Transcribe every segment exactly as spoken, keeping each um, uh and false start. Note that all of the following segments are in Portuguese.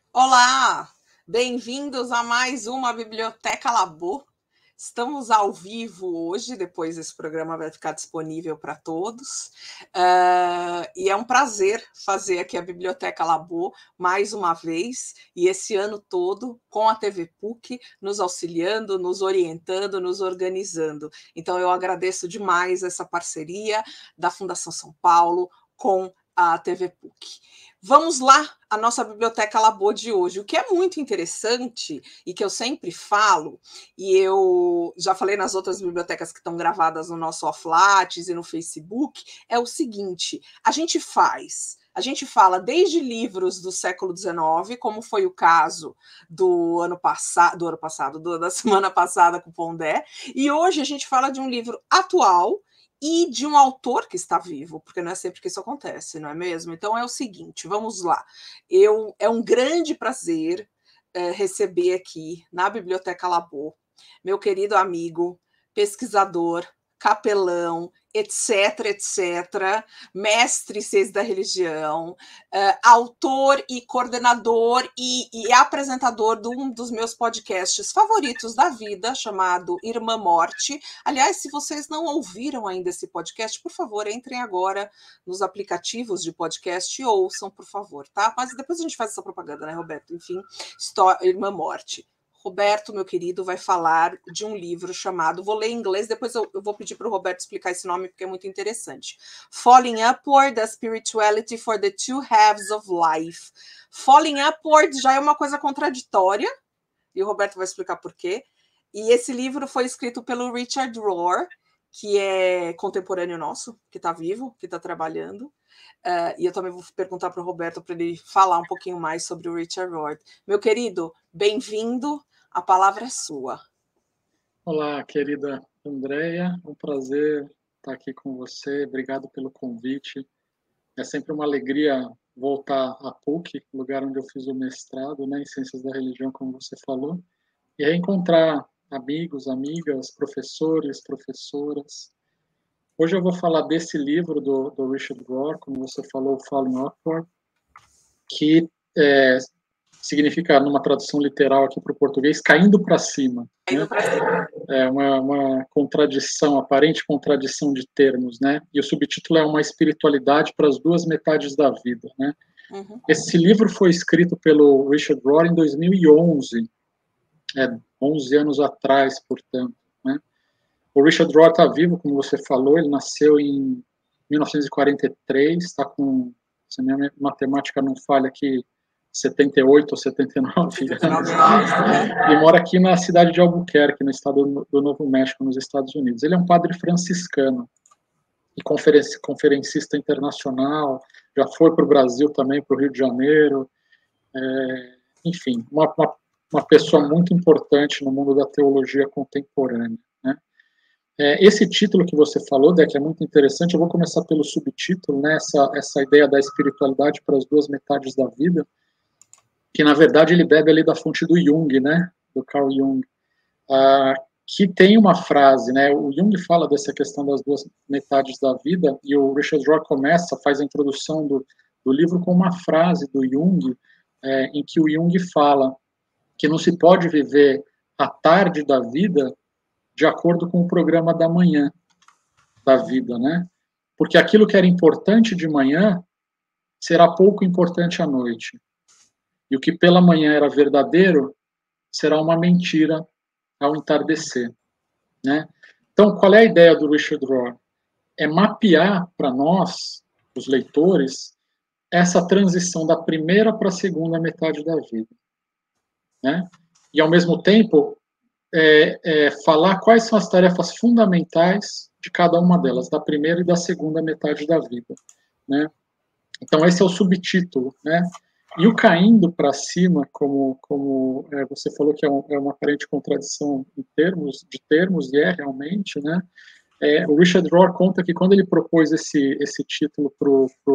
Olá, bem-vindos a mais uma Biblioteca Labo. Estamos ao vivo hoje, depois esse programa vai ficar disponível para todos. Uh, e é um prazer fazer aqui a Biblioteca Labo mais uma vez, e esse ano todo, com a T V P U C, nos auxiliando, nos orientando, nos organizando. Então eu agradeço demais essa parceria da Fundação São Paulo com a T V P U C. Vamos lá, a nossa Biblioteca Labo de hoje. O que é muito interessante e que eu sempre falo, e eu já falei nas outras bibliotecas que estão gravadas no nosso Offlates e no Facebook, é o seguinte: a gente faz, a gente fala desde livros do século dezenove, como foi o caso do ano passado, do ano passado, do, da semana passada com o Pondé, e hoje a gente fala de um livro atual e de um autor que está vivo, porque não é sempre que isso acontece, não é mesmo? Então é o seguinte, vamos lá. Eu, é um grande prazer é, receber aqui na Biblioteca Labo meu querido amigo, pesquisador, capelão, etc, etc, mestre seis da religião, uh, autor e coordenador e, e apresentador de um dos meus podcasts favoritos da vida, chamado Irmã Morte. Aliás, se vocês não ouviram ainda esse podcast, por favor, entrem agora nos aplicativos de podcast e ouçam, por favor, tá? Mas depois a gente faz essa propaganda, né, Roberto? Enfim, Irmã Morte. Roberto, meu querido, vai falar de um livro chamado, vou ler em inglês, depois eu, eu vou pedir para o Roberto explicar esse nome, porque é muito interessante. Falling Upward, a Spirituality for the Two Halves of Life. Falling Upward já é uma coisa contraditória, e o Roberto vai explicar por quê. E esse livro foi escrito pelo Richard Rohr, que é contemporâneo nosso, que está vivo, que está trabalhando. Uh, e eu também vou perguntar para o Roberto para ele falar um pouquinho mais sobre o Richard Rohr. Meu querido, bem-vindo, a palavra é sua. Olá, querida Andréia, um prazer estar aqui com você, obrigado pelo convite. É sempre uma alegria voltar à P U C, lugar onde eu fiz o mestrado, né, em Ciências da Religião, como você falou, e reencontrar amigos, amigas, professores, professoras. Hoje eu vou falar desse livro do, do Richard Rohr, como você falou, Falling Upward, que é, significa, numa tradução literal aqui para o português, caindo para cima. Caindo né? para cima. É uma, uma contradição, aparente contradição de termos, né? E o subtítulo é Uma Espiritualidade para as Duas Metades da Vida, né? Uhum. Esse livro foi escrito pelo Richard Rohr em dois mil e onze, é, onze anos atrás, portanto, né? O Richard Rohr está vivo, como você falou, ele nasceu em mil novecentos e quarenta e três, está com, se a minha matemática não falha aqui, setenta e oito ou setenta e nove anos, e mora aqui na cidade de Albuquerque, no estado do Novo México, nos Estados Unidos. Ele é um padre franciscano e conferencista internacional, já foi para o Brasil também, para o Rio de Janeiro, é, enfim, uma, uma, uma pessoa muito importante no mundo da teologia contemporânea. Né? É, esse título que você falou, Deck, é muito interessante. Eu vou começar pelo subtítulo, né? essa, essa ideia da espiritualidade para as duas metades da vida, que na verdade ele bebe ali da fonte do Jung, né, do Carl Jung, uh, que tem uma frase, né, o Jung fala dessa questão das duas metades da vida, e o Richard Rohr começa, faz a introdução do, do livro com uma frase do Jung, é, em que o Jung fala que não se pode viver a tarde da vida de acordo com o programa da manhã da vida, né, porque aquilo que era importante de manhã será pouco importante à noite. E o que pela manhã era verdadeiro será uma mentira ao entardecer, né? Então, qual é a ideia do Richard Rohr? É mapear para nós, os leitores, essa transição da primeira para a segunda metade da vida, né? E, ao mesmo tempo, é, é, falar quais são as tarefas fundamentais de cada uma delas, da primeira e da segunda metade da vida, né? Então, esse é o subtítulo, né? E o caindo para cima, como, como é, você falou que é, um, é uma aparente contradição em termos, de termos, e é realmente, né? É, o Richard Rohr conta que quando ele propôs esse, esse título para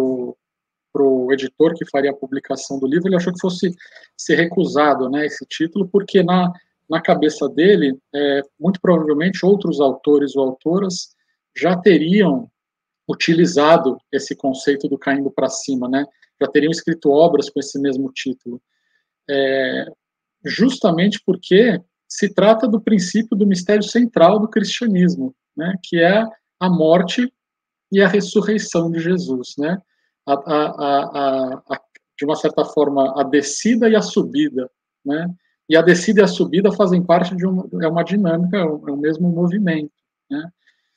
o editor que faria a publicação do livro, ele achou que fosse ser recusado, né, esse título, porque na, na cabeça dele, é, muito provavelmente outros autores ou autoras já teriam utilizado esse conceito do caindo para cima, né? Já teriam escrito obras com esse mesmo título. é, justamente porque se trata do princípio do mistério central do cristianismo, né, que é a morte e a ressurreição de Jesus, né, a, a, a, a, de uma certa forma, a descida e a subida, né, e a descida e a subida fazem parte de um, é uma dinâmica, é o, é o mesmo movimento, né.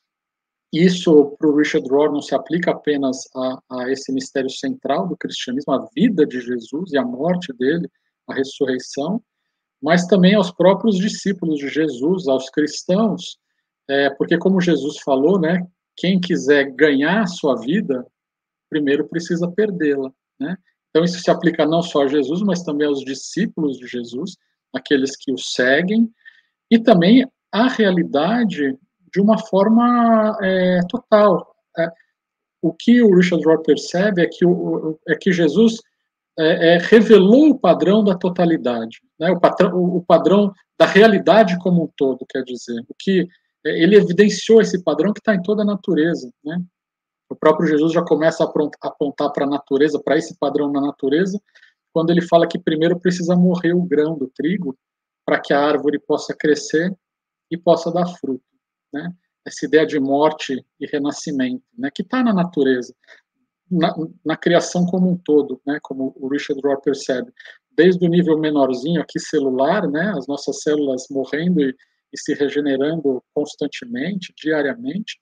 Isso, para o Richard Rohr, não se aplica apenas a, a esse mistério central do cristianismo, a vida de Jesus e a morte dele, a ressurreição, mas também aos próprios discípulos de Jesus, aos cristãos, é, porque como Jesus falou, né, quem quiser ganhar a sua vida, primeiro precisa perdê-la, né? Então isso se aplica não só a Jesus, mas também aos discípulos de Jesus, aqueles que o seguem, e também a realidade de uma forma é, total. É, o que o Richard Rohr percebe é que, o, é que Jesus é, é, revelou o padrão da totalidade, né? o, patrão, o, o padrão da realidade como um todo, quer dizer. O que é, ele evidenciou esse padrão que está em toda a natureza, né? O próprio Jesus já começa a apontar para a natureza, para esse padrão na natureza, quando ele fala que primeiro precisa morrer o grão do trigo para que a árvore possa crescer e possa dar fruto, né? Essa ideia de morte e renascimento, né? Que está na natureza, na, na criação como um todo, né? Como o Richard Rohr percebe, desde o nível menorzinho aqui celular, né? As nossas células morrendo e, e se regenerando constantemente, diariamente,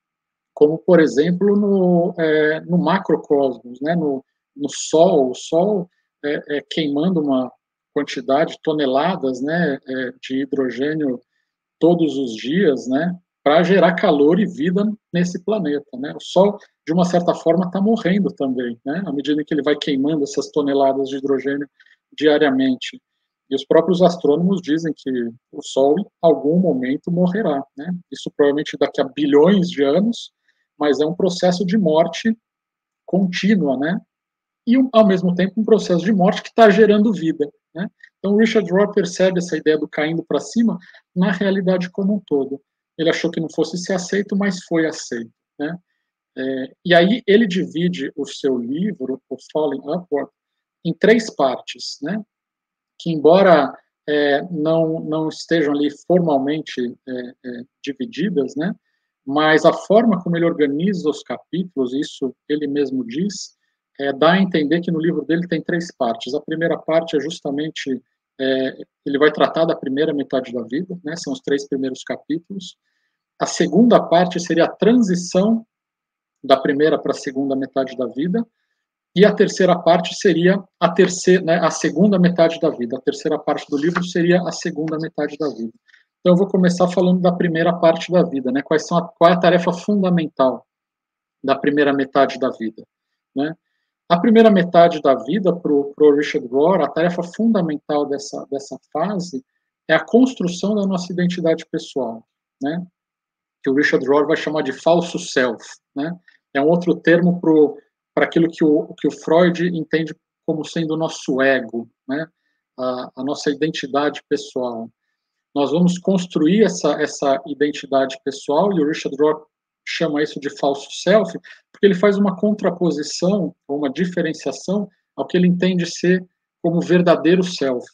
como, por exemplo, no, é, no macrocosmos, né, no, no Sol, o Sol é, é, queimando uma quantidade, toneladas, né, é, de hidrogênio todos os dias, né, para gerar calor e vida nesse planeta, né. O Sol, de uma certa forma, está morrendo também, né, à medida que ele vai queimando essas toneladas de hidrogênio diariamente. E os próprios astrônomos dizem que o Sol, em algum momento, morrerá, né. Isso provavelmente daqui a bilhões de anos, mas é um processo de morte contínua, né? E, ao mesmo tempo, um processo de morte que está gerando vida, né? Então, o Richard Rohr percebe essa ideia do caindo para cima na realidade como um todo. Ele achou que não fosse ser aceito, mas foi aceito, né? É, e aí ele divide o seu livro, o Falling Upward, em três partes, né? Que, embora é, não, não estejam ali formalmente é, é, divididas, né? Mas a forma como ele organiza os capítulos, isso ele mesmo diz, é, dá a entender que no livro dele tem três partes. A primeira parte é justamente, é, ele vai tratar da primeira metade da vida, né, são os três primeiros capítulos. A segunda parte seria a transição da primeira para a segunda metade da vida, e a terceira parte seria a, terceira, né, a segunda metade da vida. A terceira parte do livro seria a segunda metade da vida. Então, eu vou começar falando da primeira parte da vida, né? Quais são a, qual é a tarefa fundamental da primeira metade da vida, né? A primeira metade da vida, para o Richard Rohr, a tarefa fundamental dessa, dessa fase é a construção da nossa identidade pessoal, né? Que o Richard Rohr vai chamar de falso self, né? É um outro termo para aquilo que o, que o Freud entende como sendo o nosso ego, né? A, a nossa identidade pessoal. Nós vamos construir essa, essa identidade pessoal, e o Richard Rohr chama isso de falso self, porque ele faz uma contraposição, ou uma diferenciação ao que ele entende ser como verdadeiro self.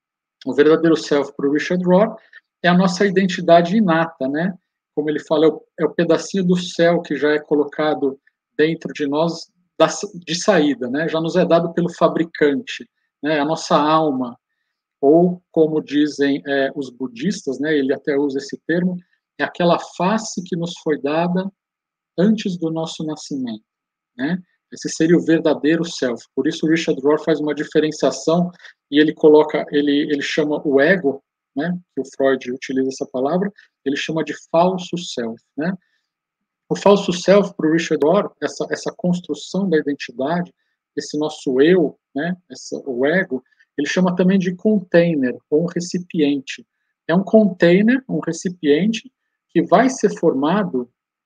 O verdadeiro self, para o Richard Rohr, é a nossa identidade inata, né? Como ele fala, é o, é o pedacinho do céu que já é colocado dentro de nós da, de saída, né? Já nos é dado pelo fabricante, né? A nossa alma, ou, como dizem é, os budistas, né, ele até usa esse termo, é aquela face que nos foi dada antes do nosso nascimento, né? Esse seria o verdadeiro self. Por isso o Richard Rohr faz uma diferenciação e ele coloca, ele, ele chama o ego, né, que o Freud utiliza essa palavra, ele chama de falso self, né? O falso self, para o Richard Rohr, essa, essa construção da identidade, esse nosso eu, né, essa, o ego, ele chama também de container, ou um recipiente. É um container, um recipiente, que vai ser formado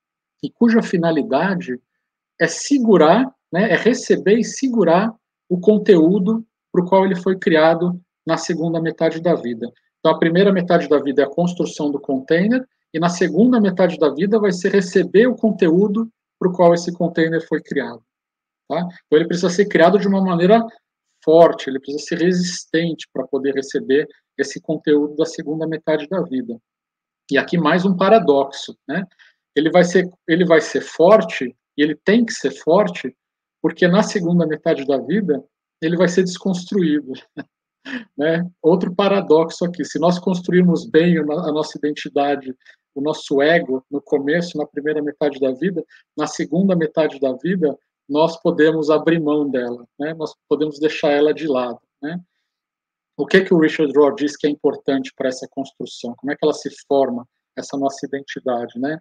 e cuja finalidade é segurar, né, é receber e segurar o conteúdo para o qual ele foi criado na segunda metade da vida. Então, a primeira metade da vida é a construção do container, e na segunda metade da vida vai ser receber o conteúdo para o qual esse container foi criado. Tá? Então, ele precisa ser criado de uma maneira forte, ele precisa ser resistente para poder receber esse conteúdo da segunda metade da vida. E aqui mais um paradoxo, né? Ele vai ser, ele vai ser forte, e ele tem que ser forte, porque na segunda metade da vida ele vai ser desconstruído, né? Outro paradoxo aqui, se nós construirmos bem a nossa identidade, o nosso ego no começo, na primeira metade da vida, na segunda metade da vida, nós podemos abrir mão dela, né? Nós podemos deixar ela de lado, né? O que que o Richard Rohr diz que é importante para essa construção? Como é que ela se forma, essa nossa identidade, né?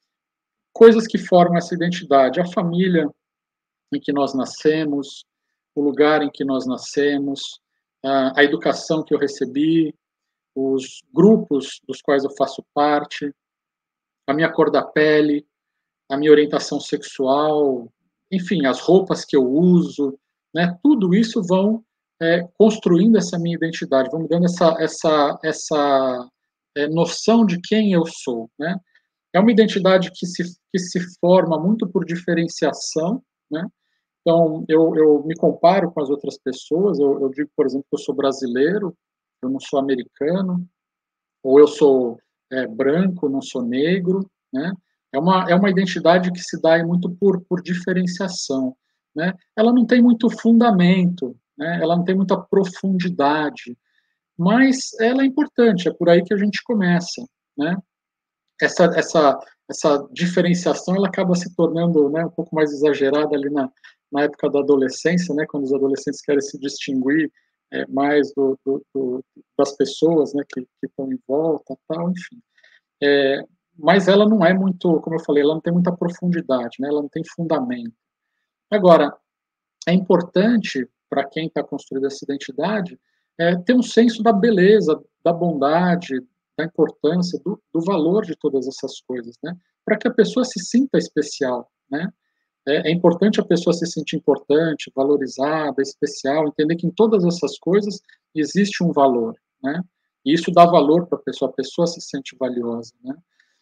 Coisas que formam essa identidade: a família em que nós nascemos, o lugar em que nós nascemos, a, a educação que eu recebi, os grupos dos quais eu faço parte, a minha cor da pele, a minha orientação sexual, enfim, as roupas que eu uso, né? Tudo isso vão é, construindo essa minha identidade, vão me dando essa, essa, essa é, noção de quem eu sou, né? É uma identidade que se, que se forma muito por diferenciação, né? Então, eu, eu me comparo com as outras pessoas, eu, eu digo, por exemplo, que eu sou brasileiro, eu não sou americano, ou eu sou é, branco, não sou negro, né? É uma, é uma identidade que se dá muito por, por diferenciação, né? Ela não tem muito fundamento, né? Ela não tem muita profundidade, mas ela é importante, é por aí que a gente começa, né? Essa, essa, essa diferenciação, ela acaba se tornando, né, um pouco mais exagerada ali na, na época da adolescência, né, quando os adolescentes querem se distinguir é, mais do, do, do, das pessoas, né, que, que estão em volta, tal, enfim. É, mas ela não é muito, como eu falei, ela não tem muita profundidade, né, ela não tem fundamento. Agora, é importante para quem está construindo essa identidade é, ter um senso da beleza, da bondade, da importância, do, do valor de todas essas coisas, né? Para que a pessoa se sinta especial, né? É, é importante a pessoa se sentir importante, valorizada, especial, entender que em todas essas coisas existe um valor, né? E isso dá valor para a pessoa, a pessoa se sente valiosa, né?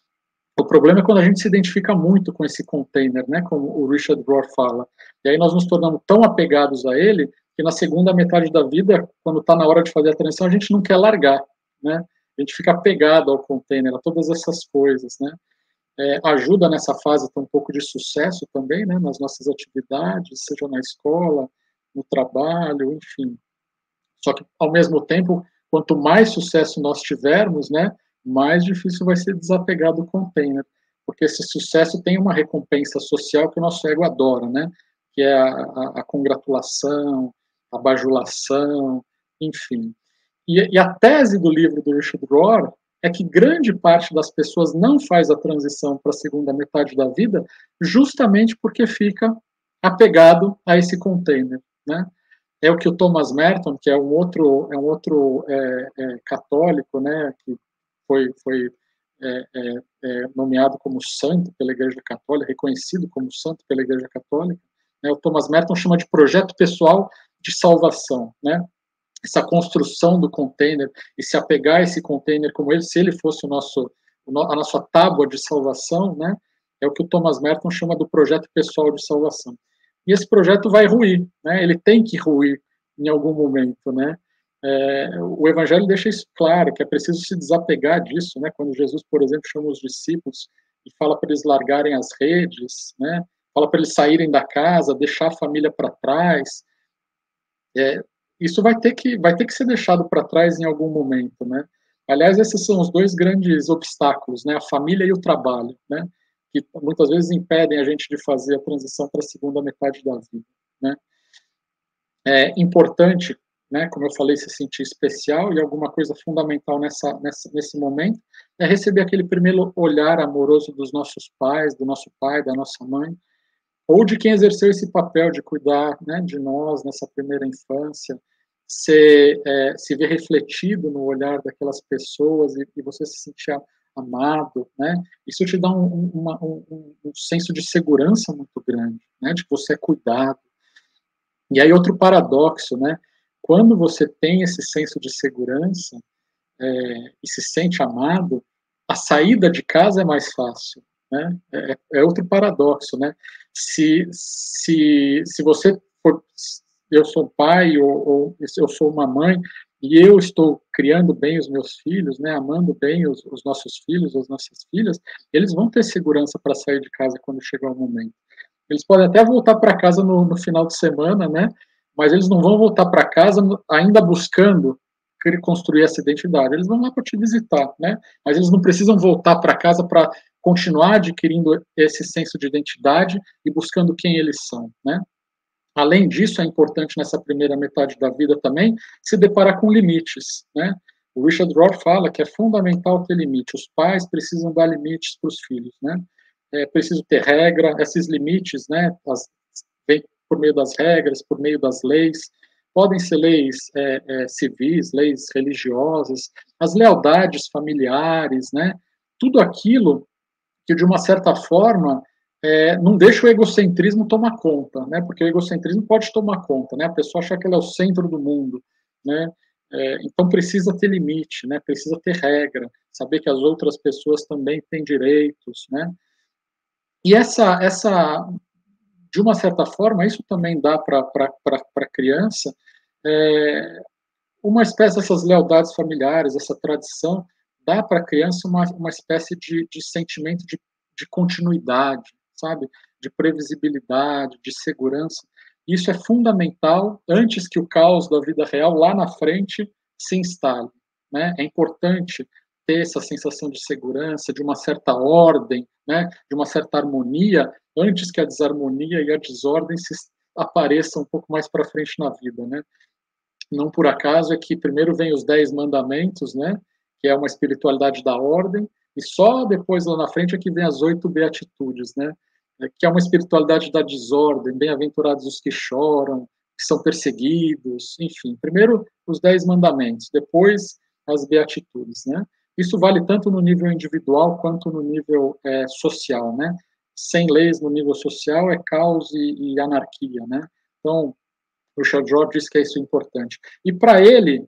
O problema é quando a gente se identifica muito com esse container, né? Como o Richard Rohr fala. E aí nós nos tornamos tão apegados a ele que na segunda metade da vida, quando está na hora de fazer a transição, a gente não quer largar, né? A gente fica apegado ao container, a todas essas coisas, né? É, ajuda nessa fase ter um pouco de sucesso também, né? Nas nossas atividades, seja na escola, no trabalho, enfim. Só que, ao mesmo tempo, quanto mais sucesso nós tivermos, né? Mais difícil vai ser desapegar do container, porque esse sucesso tem uma recompensa social que o nosso ego adora, né? Que é a, a, a congratulação, a bajulação, enfim. E, e a tese do livro do Richard Rohr é que grande parte das pessoas não faz a transição para a segunda metade da vida justamente porque fica apegado a esse container, né? É o que o Thomas Merton, que é um outro, é um outro é, é, católico, né, que foi, foi é, é, é, nomeado como santo pela Igreja Católica, reconhecido como santo pela Igreja Católica, né? O Thomas Merton chama de projeto pessoal de salvação, né? Essa construção do container e se apegar a esse container como ele, se ele fosse o nosso, a nossa tábua de salvação, né? É o que o Thomas Merton chama do projeto pessoal de salvação. E esse projeto vai ruir, né? Ele tem que ruir em algum momento, né? É, o Evangelho deixa isso claro, que é preciso se desapegar disso, né? Quando Jesus, por exemplo, chama os discípulos e fala para eles largarem as redes, né? Fala para eles saírem da casa, deixar a família para trás. É, isso vai ter que vai ter que ser deixado para trás em algum momento, né? Aliás, esses são os dois grandes obstáculos, né? A família e o trabalho, né? Que muitas vezes impedem a gente de fazer a transição para a segunda metade da vida, né? É importante, né, como eu falei, se sentir especial, e alguma coisa fundamental nessa, nessa, nesse momento é receber aquele primeiro olhar amoroso dos nossos pais, do nosso pai, da nossa mãe, ou de quem exerceu esse papel de cuidar, né, de nós nessa primeira infância, se, é, se ver refletido no olhar daquelas pessoas e, e você se sentir amado, né? Isso te dá um, uma, um, um senso de segurança muito grande, né? De que você é cuidado. E aí outro paradoxo, né? Quando você tem esse senso de segurança é, e se sente amado, a saída de casa é mais fácil, né? É, é outro paradoxo, né? Se, se, se você for eu sou um pai ou, ou eu sou uma mãe e eu estou criando bem os meus filhos, né, amando bem os, os nossos filhos, as nossas filhas, eles vão ter segurança para sair de casa quando chegar o momento. Eles podem até voltar para casa no, no final de semana, né, mas eles não vão voltar para casa ainda buscando construir essa identidade. Eles vão lá para te visitar, né, mas eles não precisam voltar para casa para continuar adquirindo esse senso de identidade e buscando quem eles são, né. Além disso, é importante nessa primeira metade da vida também se deparar com limites, né? O Richard Rohr fala que é fundamental ter limite. Os pais precisam dar limites para os filhos, né? É preciso ter regra, esses limites, né? As, vem por meio das regras, por meio das leis. Podem ser leis é, é, civis, leis religiosas, as lealdades familiares, né? Tudo aquilo que, de uma certa forma, É, não deixa o egocentrismo tomar conta, né? Porque o egocentrismo pode tomar conta, né? A pessoa acha que ela é o centro do mundo, né? É, então precisa ter limite, né? Precisa ter regra, saber que as outras pessoas também têm direitos, né? E essa, essa, de uma certa forma, isso também dá para a criança é, uma espécie dessas lealdades familiares, essa tradição, dá para a criança uma, uma espécie de, de sentimento de, de continuidade, sabe? De previsibilidade, de segurança. Isso é fundamental antes que o caos da vida real lá na frente se instale, né? É importante ter essa sensação de segurança, de uma certa ordem, né? De uma certa harmonia, antes que a desarmonia e a desordem se apareçam um pouco mais para frente na vida, né? Não por acaso é que primeiro vem os dez mandamentos, né? Que é uma espiritualidade da ordem, e só depois lá na frente é que vem as oito beatitudes, né? Que é uma espiritualidade da desordem, bem-aventurados os que choram, que são perseguidos, enfim. Primeiro os dez mandamentos, depois as beatitudes, né? Isso vale tanto no nível individual quanto no nível é, social, né? Sem leis no nível social é caos e, e anarquia, né? Então, o Richard Rohr diz que é isso importante. E para ele,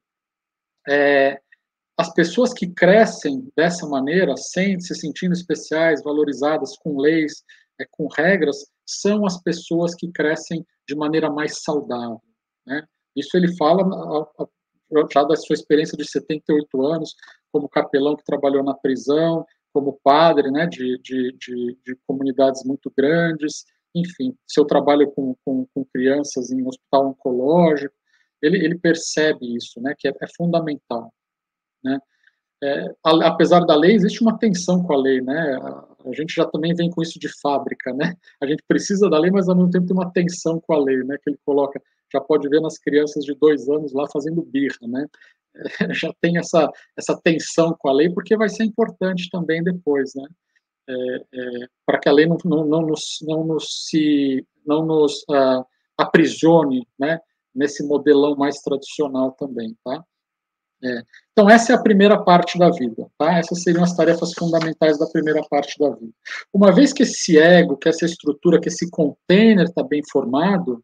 é, as pessoas que crescem dessa maneira, sem se sentindo especiais, valorizadas, com leis, é, com regras, são as pessoas que crescem de maneira mais saudável, né? Isso ele fala já da sua experiência de setenta e oito anos, como capelão que trabalhou na prisão, como padre, né, de, de, de, de comunidades muito grandes, enfim, seu trabalho com, com, com crianças em hospital oncológico, ele, ele percebe isso, né, que é, é fundamental, né. É, apesar da lei, existe uma tensão com a lei, né? A, a gente já também vem com isso de fábrica, né? A gente precisa da lei, mas ao mesmo tempo tem uma tensão com a lei, né? Que ele coloca, já pode ver nas crianças de dois anos lá fazendo birra, né? É, já tem essa, essa tensão com a lei, porque vai ser importante também depois, né? É, é, para que a lei não, não, não, nos, não nos, se, não nos uh, aprisione, né? Nesse modelão mais tradicional também, tá? É. Então, essa é a primeira parte da vida, tá? Essas seriam as tarefas fundamentais da primeira parte da vida. Uma vez que esse ego, que essa estrutura, que esse container está bem formado,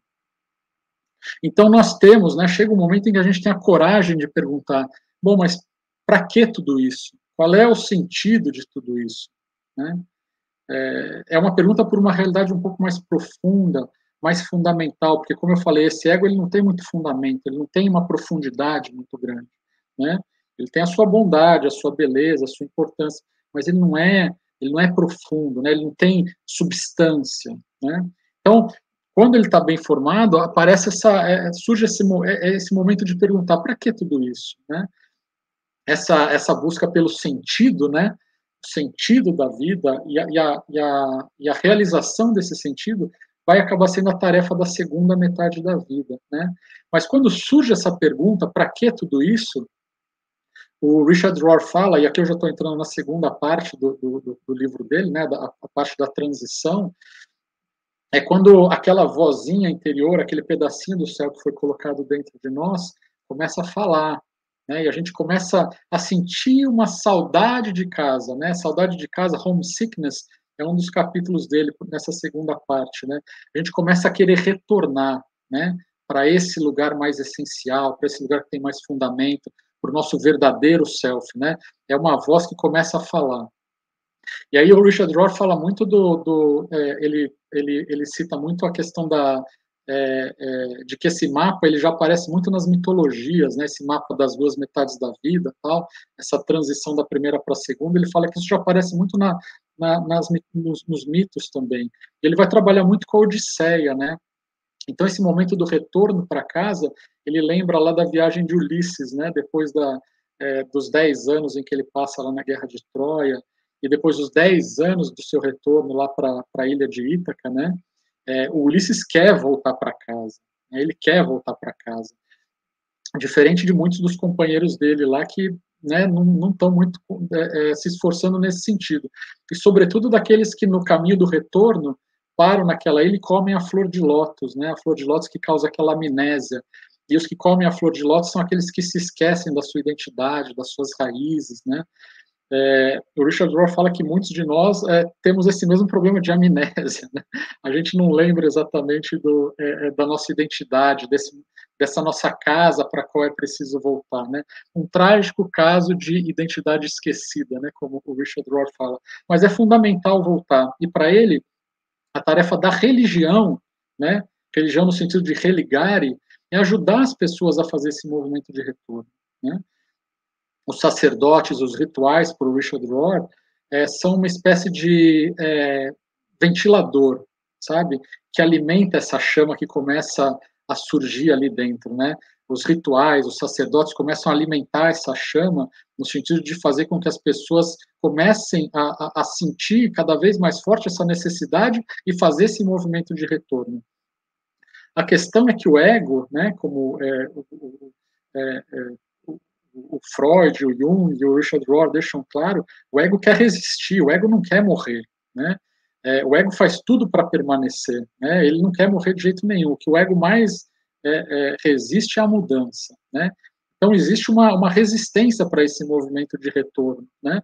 então nós temos, né, chega um momento em que a gente tem a coragem de perguntar, bom, mas para que tudo isso? Qual é o sentido de tudo isso? Né? É, é uma pergunta por uma realidade um pouco mais profunda, mais fundamental, porque, como eu falei, esse ego ele não tem muito fundamento, ele não tem uma profundidade muito grande. Né? Ele tem a sua bondade, a sua beleza, a sua importância, mas ele não é, ele não é profundo, né? Ele não tem substância, né? Então, quando ele está bem formado, aparece essa, é, surge esse, é, esse momento de perguntar para que tudo isso, né? Essa, essa busca pelo sentido, né? O sentido da vida e a, e, a, e, a, e a realização desse sentido vai acabar sendo a tarefa da segunda metade da vida, né? Mas quando surge essa pergunta, para que tudo isso? O Richard Rohr fala, e aqui eu já estou entrando na segunda parte do, do, do livro dele, né, da, a parte da transição, é quando aquela vozinha interior, aquele pedacinho do céu que foi colocado dentro de nós, começa a falar, né, e a gente começa a sentir uma saudade de casa, né, saudade de casa, homesickness, é um dos capítulos dele nessa segunda parte, né, a gente começa a querer retornar, né, para esse lugar mais essencial, para esse lugar que tem mais fundamento, para o nosso verdadeiro self, né? É uma voz que começa a falar. E aí o Richard Rohr fala muito do, do é, ele, ele, ele cita muito a questão da é, é, de que esse mapa ele já aparece muito nas mitologias, né, esse mapa das duas metades da vida, tal, essa transição da primeira para a segunda, ele fala que isso já aparece muito na, na, nas, nos, nos mitos também. Ele vai trabalhar muito com a Odisseia, né? Então, esse momento do retorno para casa, ele lembra lá da viagem de Ulisses, né? Depois da, é, dos dez anos em que ele passa lá na Guerra de Troia, e depois dos dez anos do seu retorno lá para a ilha de Ítaca, né? É, o Ulisses quer voltar para casa, né? Ele quer voltar para casa. Diferente de muitos dos companheiros dele lá que, né, não estão muito é, é, se esforçando nesse sentido. E, sobretudo, daqueles que, no caminho do retorno, param naquela ilha e comem a flor de lótus, né, a flor de lótus que causa aquela amnésia. E os que comem a flor de lótus são aqueles que se esquecem da sua identidade, das suas raízes, né. É, o Richard Rohr fala que muitos de nós é, temos esse mesmo problema de amnésia, né? A gente não lembra exatamente do, é, da nossa identidade, desse, dessa nossa casa para a qual é preciso voltar, né? Um trágico caso de identidade esquecida, né? Como o Richard Rohr fala. Mas é fundamental voltar. E para ele, a tarefa da religião, né? Religião no sentido de religare, é ajudar as pessoas a fazer esse movimento de retorno, né? Os sacerdotes, os rituais, por Richard Rohr, é, são uma espécie de é, ventilador, sabe? Que alimenta essa chama que começa a surgir ali dentro, né? Os rituais, os sacerdotes começam a alimentar essa chama no sentido de fazer com que as pessoas comecem a, a, a sentir cada vez mais forte essa necessidade e fazer esse movimento de retorno. A questão é que o ego, né, como é, o, é, é, o Freud, o Jung e o Richard Rohr deixam claro, o ego quer resistir, o ego não quer morrer, né? É, o ego faz tudo para permanecer, né? Ele não quer morrer de jeito nenhum. O que o ego mais é, é, resiste é a mudança, né? Então existe uma, uma resistência para esse movimento de retorno, né?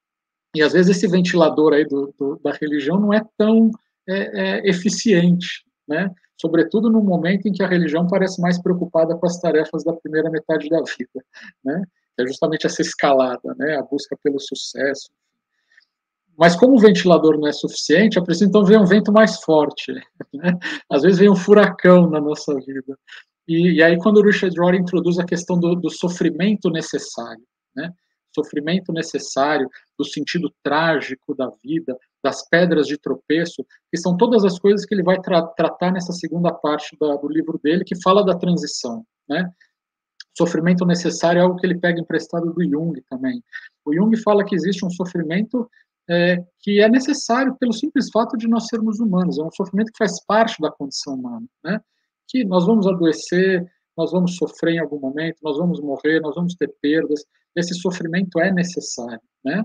E às vezes esse ventilador aí do, do, da religião não é tão é, é, eficiente, né? Sobretudo no momento em que a religião parece mais preocupada com as tarefas da primeira metade da vida, né? É justamente essa escalada, né? A busca pelo sucesso. Mas como o ventilador não é suficiente, é preciso então ver um vento mais forte, né? Às vezes vem um furacão na nossa vida. E, e aí quando o Richard Rohr introduz a questão do, do sofrimento necessário, né? Sofrimento necessário, do sentido trágico da vida, das pedras de tropeço, que são todas as coisas que ele vai tra tratar nessa segunda parte da, do livro dele, que fala da transição, né? Sofrimento necessário é algo que ele pega emprestado do Jung também. O Jung fala que existe um sofrimento é, que é necessário pelo simples fato de nós sermos humanos, é um sofrimento que faz parte da condição humana, né? Que nós vamos adoecer, nós vamos sofrer em algum momento, nós vamos morrer, nós vamos ter perdas, esse sofrimento é necessário, né?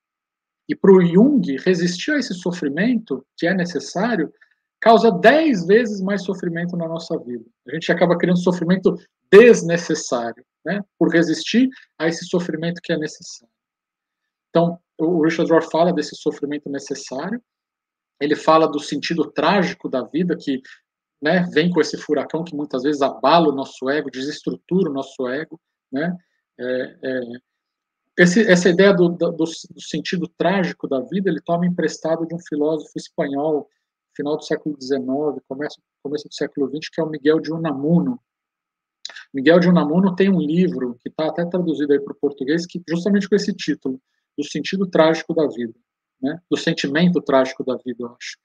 E para o Jung, resistir a esse sofrimento, que é necessário, causa dez vezes mais sofrimento na nossa vida. A gente acaba criando sofrimento desnecessário, né? Por resistir a esse sofrimento que é necessário. Então, o Richard Rohr fala desse sofrimento necessário, ele fala do sentido trágico da vida, que, né, vem com esse furacão que muitas vezes abala o nosso ego, desestrutura o nosso ego, né? É, é, esse, essa ideia do, do, do sentido trágico da vida, ele toma emprestado de um filósofo espanhol, final do século dezenove, começo, começo do século vinte, que é o Miguel de Unamuno. Miguel de Unamuno tem um livro, que está até traduzido aí para o português, que justamente com esse título, do sentido trágico da vida, né? Do sentimento trágico da vida, eu acho.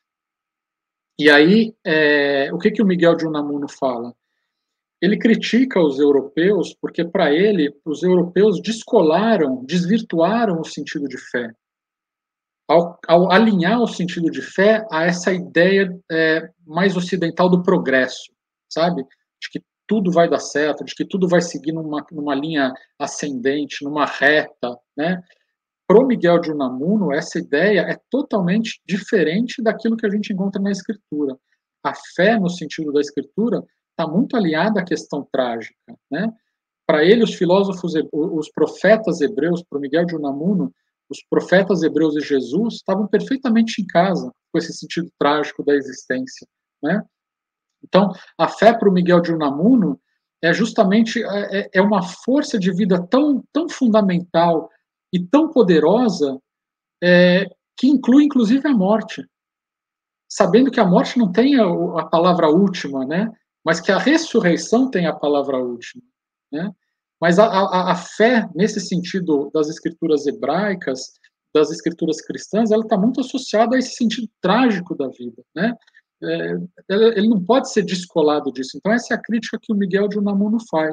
E aí, é, o que, que o Miguel de Unamuno fala? Ele critica os europeus porque, para ele, os europeus descolaram, desvirtuaram o sentido de fé. Ao, ao alinhar o sentido de fé a essa ideia é, mais ocidental do progresso, sabe? De que tudo vai dar certo, de que tudo vai seguir numa, numa linha ascendente, numa reta, né? Para o Miguel de Unamuno, essa ideia é totalmente diferente daquilo que a gente encontra na Escritura. A fé, no sentido da Escritura, está muito alinhada à questão trágica, né? Para ele, os filósofos, os profetas hebreus, para o Miguel de Unamuno, os profetas hebreus e Jesus estavam perfeitamente em casa com esse sentido trágico da existência, né? Então, a fé para o Miguel de Unamuno é justamente é, é uma força de vida tão, tão fundamental e tão poderosa é, que inclui, inclusive, a morte. sabendo que a morte não tem a, a palavra última, né? Mas que a ressurreição tem a palavra última, né? Mas a, a, a fé, nesse sentido das escrituras hebraicas, das escrituras cristãs, ela está muito associada a esse sentido trágico da vida, né? É, ele não pode ser descolado disso. Então, essa é a crítica que o Miguel de Unamuno faz.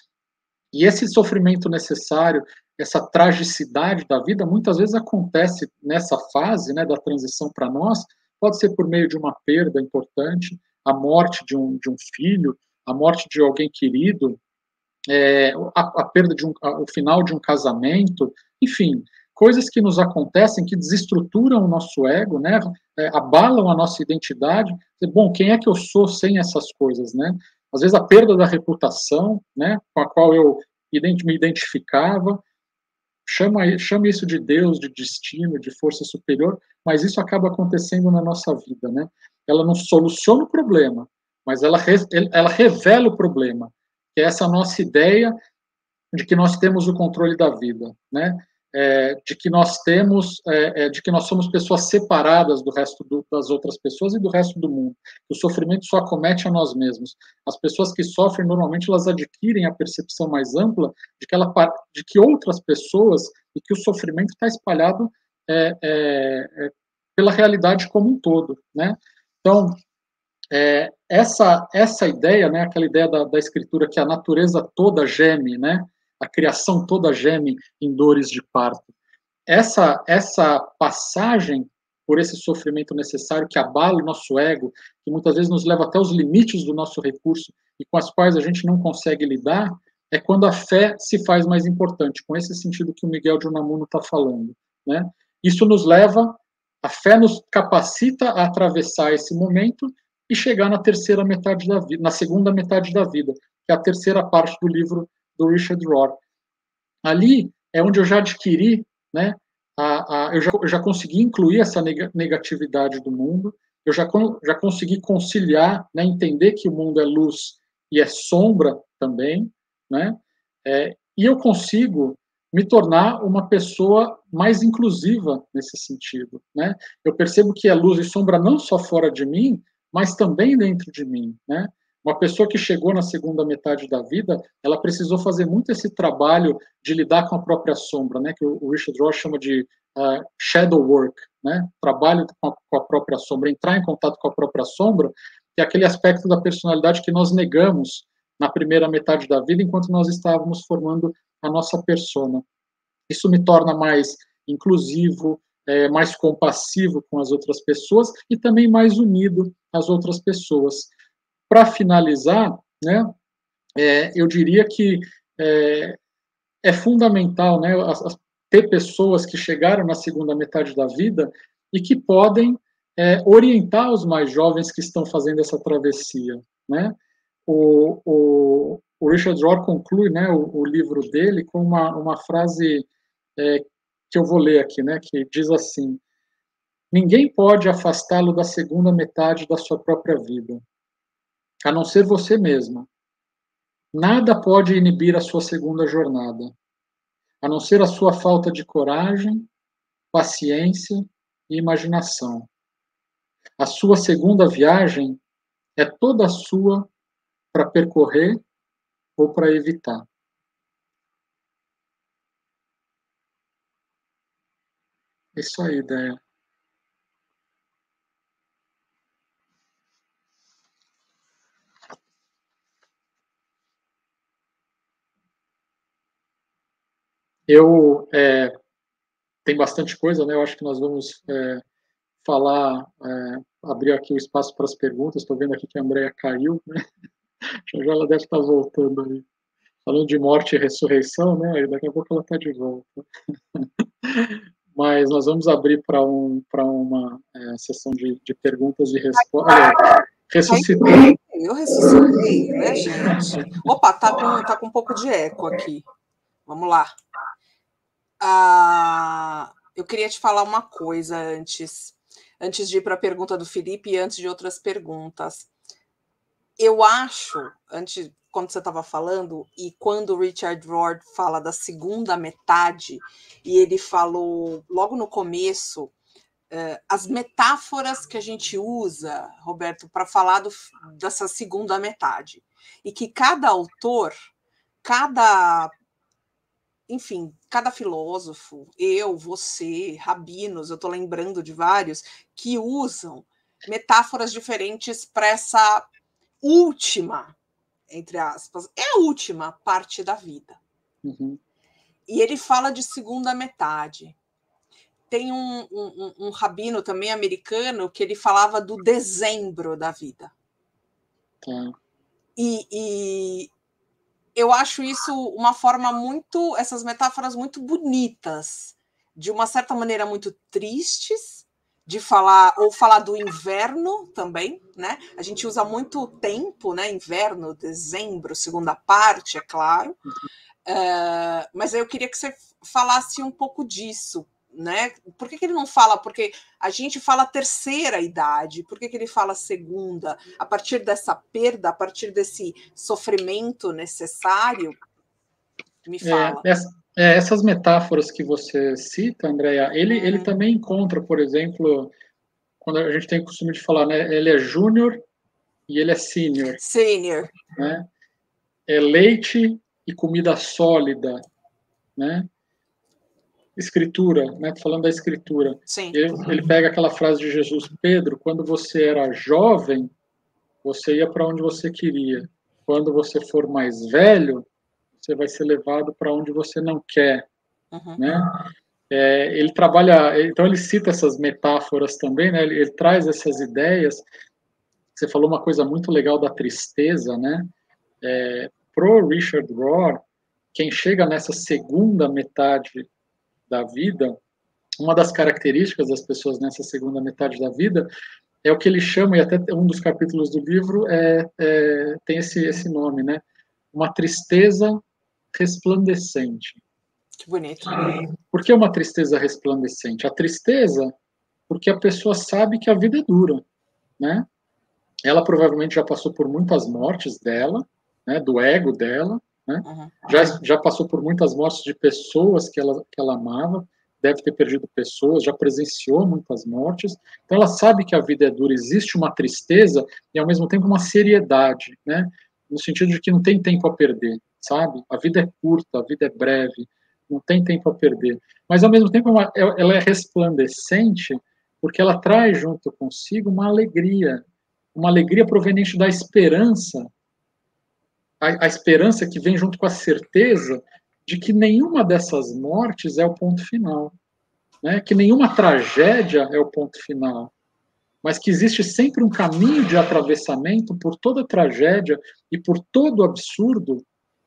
E esse sofrimento necessário, essa tragicidade da vida, muitas vezes acontece nessa fase, né, da transição para nós, pode ser por meio de uma perda importante, a morte de um, de um filho, a morte de alguém querido, é, a, a perda de um, a, o final de um casamento, enfim, coisas que nos acontecem que desestruturam o nosso ego, né, é, abalam a nossa identidade. Bom, quem é que eu sou sem essas coisas, né? Às vezes a perda da reputação, né, com a qual eu me identificava, chama, chama isso de Deus, de destino, de força superior, mas isso acaba acontecendo na nossa vida, né? Ela não soluciona o problema, mas ela, ela revela o problema, que é essa nossa ideia de que nós temos o controle da vida, né? É, de que nós temos, é, é, de que nós somos pessoas separadas do resto do, das outras pessoas e do resto do mundo. O sofrimento só acomete a nós mesmos. As pessoas que sofrem, normalmente, elas adquirem a percepção mais ampla de que, ela, de que outras pessoas e que o sofrimento está espalhado é, é, é, pela realidade como um todo, né? Então, é, essa, essa ideia, né, aquela ideia da, da escritura que a natureza toda geme, né? A criação toda geme em dores de parto. Essa, essa passagem por esse sofrimento necessário que abala o nosso ego, que muitas vezes nos leva até os limites do nosso recurso e com as quais a gente não consegue lidar, é quando a fé se faz mais importante, com esse sentido que o Miguel de Unamuno está falando, né? Isso nos leva, a fé nos capacita a atravessar esse momento e chegar na terceira metade da vida, na segunda metade da vida, que é a terceira parte do livro do Richard Rohr. Ali é onde eu já adquiri, né, a, a, eu, já, eu já consegui incluir essa negatividade do mundo, eu já, já consegui conciliar, né, entender que o mundo é luz e é sombra também, né, é, e eu consigo me tornar uma pessoa mais inclusiva nesse sentido, né. Eu percebo que é luz e sombra não só fora de mim, mas também dentro de mim, né. Uma pessoa que chegou na segunda metade da vida, ela precisou fazer muito esse trabalho de lidar com a própria sombra, né, que o Richard Rohr chama de uh, shadow work, né, trabalho com a, com a própria sombra, entrar em contato com a própria sombra, que é aquele aspecto da personalidade que nós negamos na primeira metade da vida, enquanto nós estávamos formando a nossa persona. Isso me torna mais inclusivo, é, mais compassivo com as outras pessoas e também mais unido às outras pessoas. Para finalizar, né, é, eu diria que é, é fundamental, né, as, as, ter pessoas que chegaram na segunda metade da vida e que podem é, orientar os mais jovens que estão fazendo essa travessia, né? O, o, o Richard Rohr conclui, né, o, o livro dele com uma, uma frase é, que eu vou ler aqui, né, que diz assim: ninguém pode afastá-lo da segunda metade da sua própria vida, a não ser você mesma. Nada pode inibir a sua segunda jornada, a não ser a sua falta de coragem, paciência e imaginação. A sua segunda viagem é toda sua para percorrer ou para evitar. Isso aí, ideia. Eu, é, tem bastante coisa, né? Eu acho que nós vamos é, falar, é, abrir aqui o espaço para as perguntas. Estou vendo aqui que a Andrea caiu, né? Já ela deve estar voltando aí. Falando de morte e ressurreição, né? Daqui a pouco ela está de volta. Mas nós vamos abrir para um, para uma é, sessão de, de perguntas e respostas. Ressuscitei. Eu ressuscitei, né, gente? Opa, tá com, tá com um pouco de eco aqui. Vamos lá. Ah, eu queria te falar uma coisa antes, antes de ir para a pergunta do Felipe e antes de outras perguntas. Eu acho, antes, quando você estava falando, e quando o Richard Rohr fala da segunda metade, e ele falou logo no começo as metáforas que a gente usa, Roberto, para falar do, dessa segunda metade. E que cada autor, cada, enfim, cada filósofo, eu, você, rabinos, eu estou lembrando de vários, que usam metáforas diferentes para essa última, entre aspas, é a última parte da vida. Uhum. E ele fala de segunda metade. Tem um, um, um rabino também americano que ele falava do dezembro da vida. Tá. E, e eu acho isso uma forma muito, essas metáforas muito bonitas, de uma certa maneira muito tristes, de falar, ou falar do inverno também, né? A gente usa muito tempo, né? Inverno, dezembro, segunda parte, é claro. Uh, mas eu queria que você falasse um pouco disso, né? Por que, que ele não fala? Porque a gente fala terceira idade, por que, que ele fala segunda? A partir dessa perda, a partir desse sofrimento necessário? Me fala. É, essa, é, essas metáforas que você cita, Andréa, ele, hum. ele também encontra, por exemplo, quando a gente tem o costume de falar, né? Ele é júnior e ele é sênior. Sênior. Né? É leite e comida sólida, né? Escritura, né? Falando da escritura. Sim. Ele, ele pega aquela frase de Jesus: Pedro, quando você era jovem, você ia para onde você queria. Quando você for mais velho, você vai ser levado para onde você não quer, uhum. né? É, ele trabalha, então ele cita essas metáforas também, né? Ele, ele traz essas ideias. Você falou uma coisa muito legal da tristeza, né? É, pro Richard Rohr, quem chega nessa segunda metade da vida, uma das características das pessoas nessa segunda metade da vida é o que ele chama, e até um dos capítulos do livro é, é, tem esse, esse nome, né? Uma tristeza resplandecente. Que bonito. Por que uma tristeza resplandecente? A tristeza, porque a pessoa sabe que a vida é dura, né? Ela provavelmente já passou por muitas mortes dela, né? Do ego dela, né? Uhum. Já, já passou por muitas mortes de pessoas que ela, que ela amava, deve ter perdido pessoas, já presenciou muitas mortes, então ela sabe que a vida é dura, existe uma tristeza e ao mesmo tempo uma seriedade, né? No sentido de que não tem tempo a perder, sabe? A vida é curta, a vida é breve, não tem tempo a perder, mas ao mesmo tempo ela é resplandecente porque ela traz junto consigo uma alegria, uma alegria proveniente da esperança, a, a esperança que vem junto com a certeza de que nenhuma dessas mortes é o ponto final, né? Que nenhuma tragédia é o ponto final, mas que existe sempre um caminho de atravessamento por toda tragédia e por todo absurdo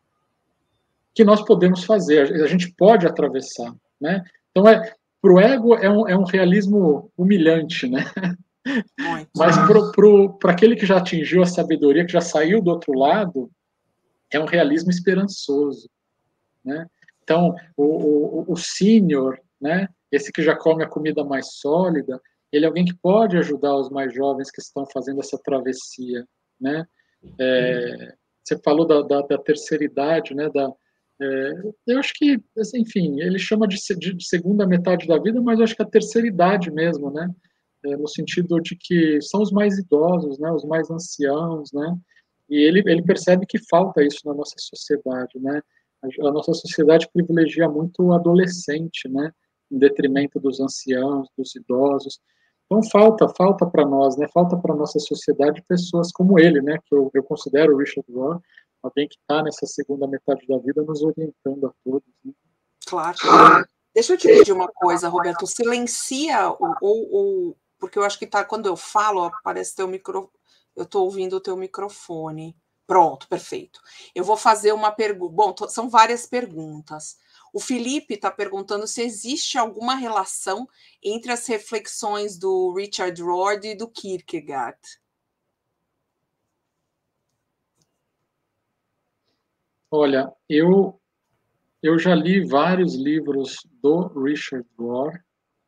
que nós podemos fazer, a gente pode atravessar, né? Então, é, para o ego é um, é um realismo humilhante, né? Muito. Mas para aquele que já atingiu a sabedoria, que já saiu do outro lado, é um realismo esperançoso, né? Então, o, o, o sênior, né, esse que já come a comida mais sólida, ele é alguém que pode ajudar os mais jovens que estão fazendo essa travessia, né? É, você falou da, da, da terceira idade, né? Da, é, eu acho que, enfim, ele chama de, de, de segunda metade da vida, mas eu acho que é a terceira idade mesmo, né? É, no sentido de que são os mais idosos, né? Os mais anciãos, né? E ele, ele percebe que falta isso na nossa sociedade, né? A nossa sociedade privilegia muito o adolescente, né? Em detrimento dos anciãos, dos idosos. Então falta, falta para nós, né? Falta para nossa sociedade pessoas como ele, né? Que eu, eu considero o Richard Rohr, alguém que está nessa segunda metade da vida nos orientando a todos. Né? Claro. Deixa eu te pedir uma coisa, Roberto. Silencia ou, ou, ou porque eu acho que tá quando eu falo aparece teu micro, eu estou ouvindo o teu microfone. Pronto, perfeito. Eu vou fazer uma pergunta. Bom, são várias perguntas. O Felipe está perguntando se existe alguma relação entre as reflexões do Richard Rohr e do Kierkegaard. Olha, eu, eu já li vários livros do Richard Rohr,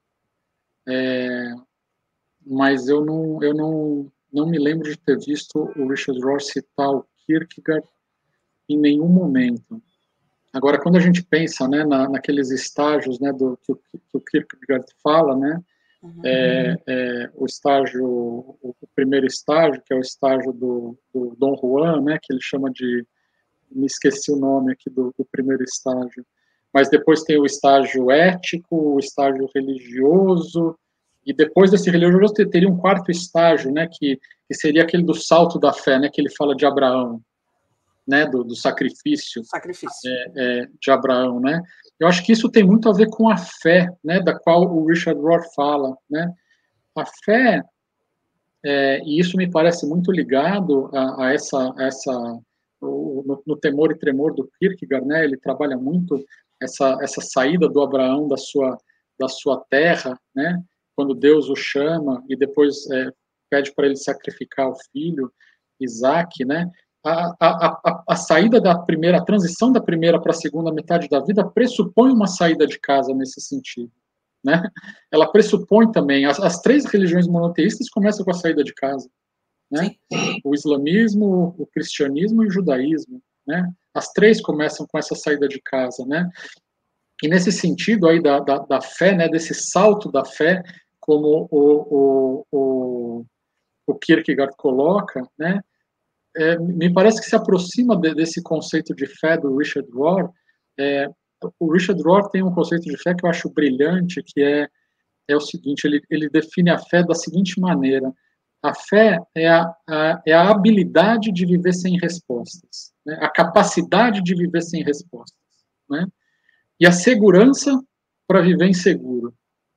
é, mas eu não, eu não, não me lembro de ter visto o Richard Rohr citar o Kierkegaard em nenhum momento. Agora, quando a gente pensa, né, na, naqueles estágios, né, do que o, que o Kierkegaard fala, né, Uhum. É, é, o estágio, o, o primeiro estágio, que é o estágio do, do Dom Juan, né, que ele chama de, me esqueci o nome aqui do, do primeiro estágio, mas depois tem o estágio ético, o estágio religioso, e depois desse religioso teria um quarto estágio, né, que, que seria aquele do salto da fé, né, que ele fala de Abraão, né, do, do sacrifício, sacrifício. É, é, de Abraão, né. Eu acho que isso tem muito a ver com a fé, né, da qual o Richard Rohr fala, né. A fé, é, e isso me parece muito ligado a, a essa, a essa o, no, no Temor e Tremor do Kierkegaard, né, ele trabalha muito essa, essa saída do Abraão da sua, da sua terra, né, quando Deus o chama e depois é, pede para ele sacrificar o filho, Isaac, né, a, a, a, a saída da primeira, a transição da primeira para a segunda metade da vida pressupõe uma saída de casa nesse sentido, né? Ela pressupõe também, as, as três religiões monoteístas começam com a saída de casa, né? Sim. O islamismo, o cristianismo e o judaísmo, né? As três começam com essa saída de casa, né? E nesse sentido aí da, da, da fé, né? Desse salto da fé, como o, o, o, o Kierkegaard coloca, né? É, me parece que se aproxima de, desse conceito de fé do Richard Rohr. É, o Richard Rohr tem um conceito de fé que eu acho brilhante, que é, é o seguinte, ele, ele define a fé da seguinte maneira: a fé é a, a, é a habilidade de viver sem respostas, né? A capacidade de viver sem respostas, né? E a segurança para viver inseguro.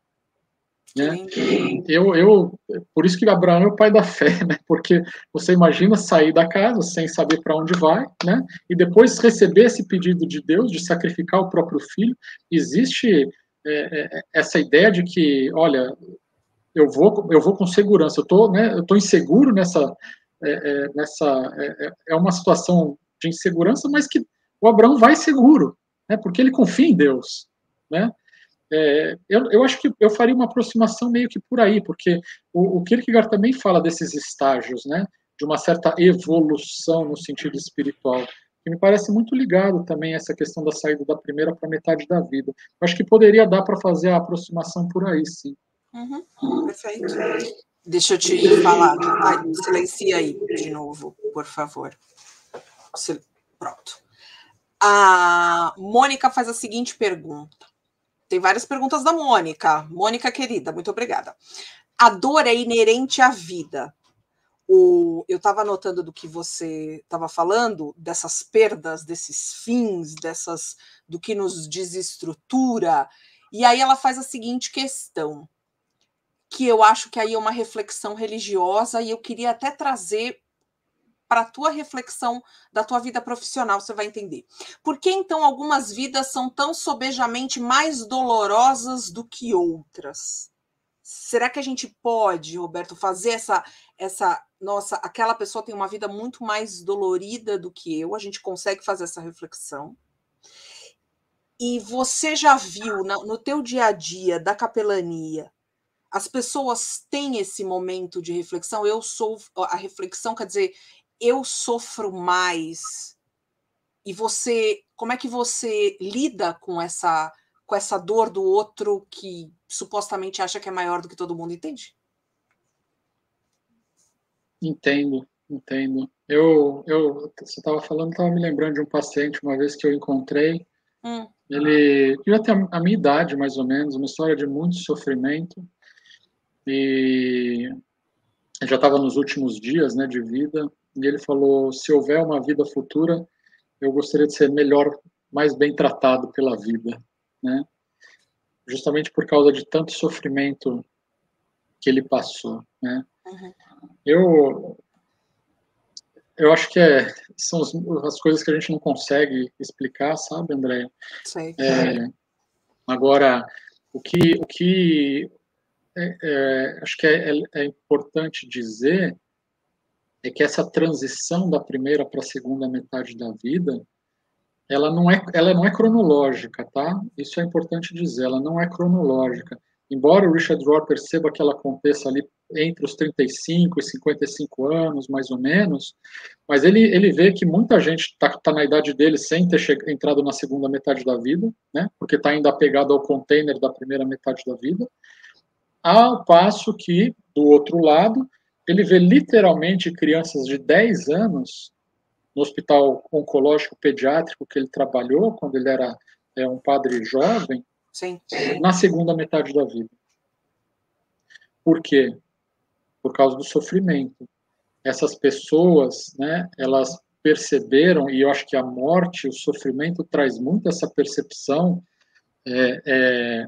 Né? Eu, eu, por isso que Abraão é o pai da fé, né? Porque você imagina sair da casa sem saber para onde vai, né? E depois receber esse pedido de Deus de sacrificar o próprio filho. Existe é, é, essa ideia de que, olha, eu vou, eu vou com segurança. Eu tô, né? Eu tô inseguro nessa, é, é, nessa, é, é uma situação de insegurança, mas que o Abraão vai seguro, né? Porque ele confia em Deus, né? É, eu, eu acho que eu faria uma aproximação meio que por aí, porque o, o Kierkegaard também fala desses estágios, né, de uma certa evolução no sentido espiritual, que me parece muito ligado também a essa questão da saída da primeira para a metade da vida. Eu acho que poderia dar para fazer a aproximação por aí, sim. Uhum, perfeito. Deixa eu te falar. Ai, silencia aí de novo, por favor. Pronto. A Mônica faz a seguinte pergunta. Tem várias perguntas da Mônica. Mônica, querida, muito obrigada. A dor é inerente à vida. O, eu estava anotando do que você estava falando, dessas perdas, desses fins, dessas, do que nos desestrutura. E aí ela faz a seguinte questão, que eu acho que aí é uma reflexão religiosa, e eu queria até trazer para a tua reflexão da tua vida profissional, você vai entender. Por que, então, algumas vidas são tão sobejamente mais dolorosas do que outras? Será que a gente pode, Roberto, fazer essa... essa nossa, aquela pessoa tem uma vida muito mais dolorida do que eu, a gente consegue fazer essa reflexão? E você já viu, no teu dia a dia da capelania, as pessoas têm esse momento de reflexão? Eu sou... A reflexão quer dizer... eu sofro mais, e você, como é que você lida com essa, com essa dor do outro que supostamente acha que é maior do que todo mundo, entende? Entendo, entendo. Eu, eu você estava falando, estava me lembrando de um paciente, uma vez que eu encontrei, hum. Ele devia ter a minha idade, mais ou menos, uma história de muito sofrimento, e já estava nos últimos dias, né, de vida. E ele falou: se houver uma vida futura, eu gostaria de ser melhor, mais bem tratado pela vida, né? Justamente por causa de tanto sofrimento que ele passou, né? Uhum. Eu, eu acho que é, são as, as coisas que a gente não consegue explicar, sabe, Andréia? Sei. É, agora, o que, o que é, é, acho que é, é, é importante dizer é que essa transição da primeira para a segunda metade da vida, ela não é, ela não é cronológica, tá? Isso é importante dizer, ela não é cronológica. Embora o Richard Rohr perceba que ela aconteça ali entre os trinta e cinco e cinquenta e cinco anos, mais ou menos, mas ele, ele vê que muita gente está tá na idade dele sem ter entrado na segunda metade da vida, né? Porque está ainda apegado ao container da primeira metade da vida. Ao passo que, do outro lado, ele vê literalmente crianças de dez anos no hospital oncológico pediátrico que ele trabalhou quando ele era é, um padre jovem, Sim. na segunda metade da vida. Por quê? Por causa do sofrimento. Essas pessoas, né, elas perceberam, e eu acho que a morte, o sofrimento traz muito essa percepção, é, é,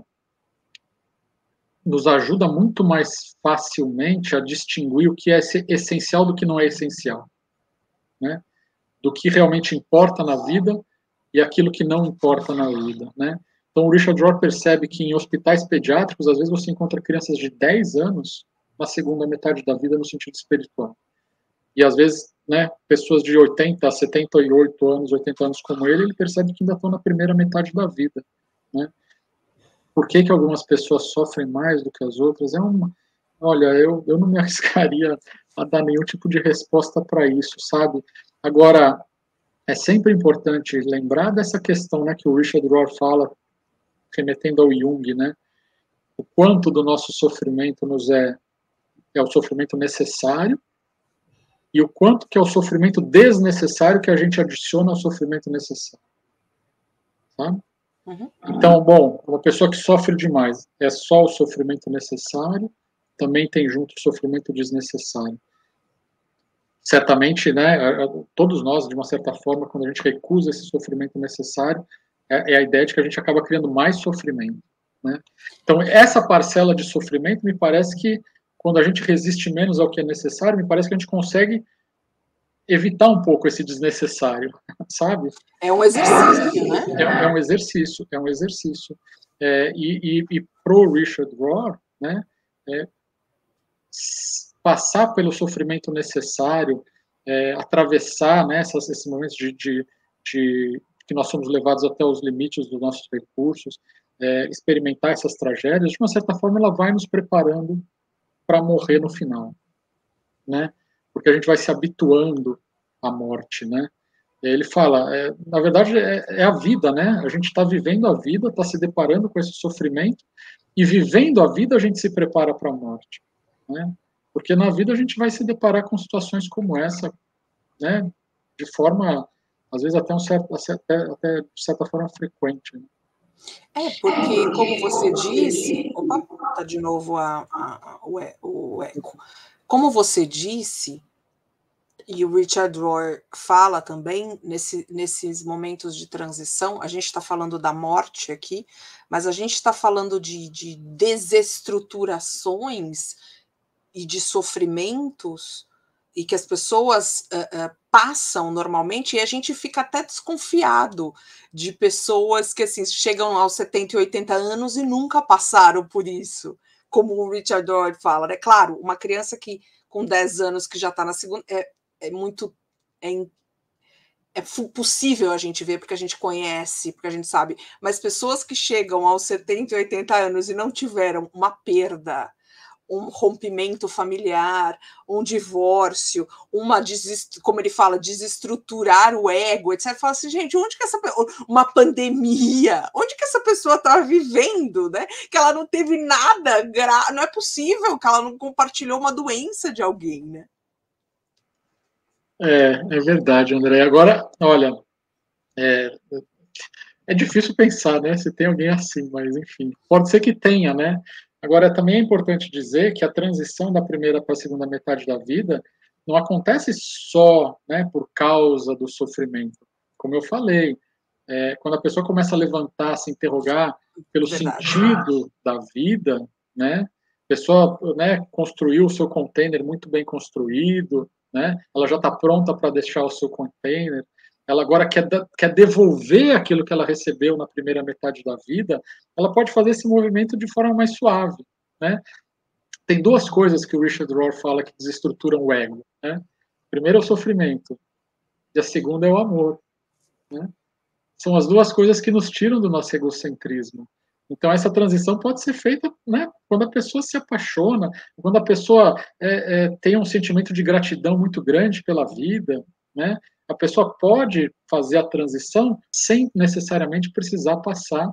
nos ajuda muito mais facilmente a distinguir o que é essencial do que não é essencial, né? Do que realmente importa na vida e aquilo que não importa na vida, né? Então, o Richard Rohr percebe que em hospitais pediátricos, às vezes você encontra crianças de dez anos na segunda metade da vida no sentido espiritual. E, às vezes, né, pessoas de oitenta, setenta e oito anos, oitenta anos como ele, ele percebe que ainda estão na primeira metade da vida, né? Por que que algumas pessoas sofrem mais do que as outras? É uma... Olha, eu, eu não me arriscaria a dar nenhum tipo de resposta para isso, sabe? Agora, é sempre importante lembrar dessa questão, né, que o Richard Rohr fala, remetendo ao Jung, né? O quanto do nosso sofrimento nos é, é o sofrimento necessário e o quanto que é o sofrimento desnecessário que a gente adiciona ao sofrimento necessário. Sabe? Uhum. Então, bom, uma pessoa que sofre demais é só o sofrimento necessário, também tem junto o sofrimento desnecessário. Certamente, né, todos nós, de uma certa forma, quando a gente recusa esse sofrimento necessário, é, é a ideia de que a gente acaba criando mais sofrimento, né? Então, essa parcela de sofrimento, me parece que, quando a gente resiste menos ao que é necessário, me parece que a gente consegue evitar um pouco esse desnecessário, sabe? É um exercício, né? É, é um exercício, é um exercício. É, e e, e para o Richard Rohr, né, é, passar pelo sofrimento necessário, é, atravessar, né, essas, esses momentos de, de, de que nós somos levados até os limites dos nossos recursos, é, experimentar essas tragédias, de uma certa forma ela vai nos preparando para morrer no final, né? Porque a gente vai se habituando à morte, né? Ele fala, é, na verdade é, é a vida, né? A gente está vivendo a vida, está se deparando com esse sofrimento e vivendo a vida a gente se prepara para a morte, né? Porque na vida a gente vai se deparar com situações como essa, né? De forma, às vezes até um certo, até, até de certa forma frequente. Né? É porque, como você disse, opa, tá de novo a, a, a, o, o eco. Como você disse, e o Richard Rohr fala também, nesse, nesses momentos de transição, a gente está falando da morte aqui, mas a gente está falando de, de desestruturações e de sofrimentos, e que as pessoas uh, uh, passam normalmente, e a gente fica até desconfiado de pessoas que assim, chegam aos setenta e oitenta anos e nunca passaram por isso, como o Richard Rohr fala. É claro, uma criança que com dez anos que já está na segunda, é, é muito... É, é possível a gente ver, porque a gente conhece, porque a gente sabe, mas pessoas que chegam aos setenta e oitenta anos e não tiveram uma perda, um rompimento familiar, um divórcio, uma, como ele fala, desestruturar o ego, etcétera. Fala assim, gente, onde que essa uma pandemia, onde que essa pessoa está vivendo, né? Que ela não teve nada, gra... não é possível que ela não compartilhou uma doença de alguém, né? É, é verdade, André. Agora, olha, é, é difícil pensar, né, se tem alguém assim, mas enfim, pode ser que tenha, né? Agora, também é importante dizer que a transição da primeira para a segunda metade da vida não acontece só, né, por causa do sofrimento. Como eu falei, é, quando a pessoa começa a levantar, se interrogar pelo Verdade. sentido da vida, né, a pessoa, né, construiu o seu container muito bem construído, né, ela já está pronta para deixar o seu container, ela agora quer, quer devolver aquilo que ela recebeu na primeira metade da vida, ela pode fazer esse movimento de forma mais suave, né? Tem duas coisas que o Richard Rohr fala que desestruturam o ego, né? Primeiro é o sofrimento, e a segunda é o amor, né? São as duas coisas que nos tiram do nosso egocentrismo. Então, essa transição pode ser feita, né, quando a pessoa se apaixona, quando a pessoa é, é, tem um sentimento de gratidão muito grande pela vida, né? A pessoa pode fazer a transição sem necessariamente precisar passar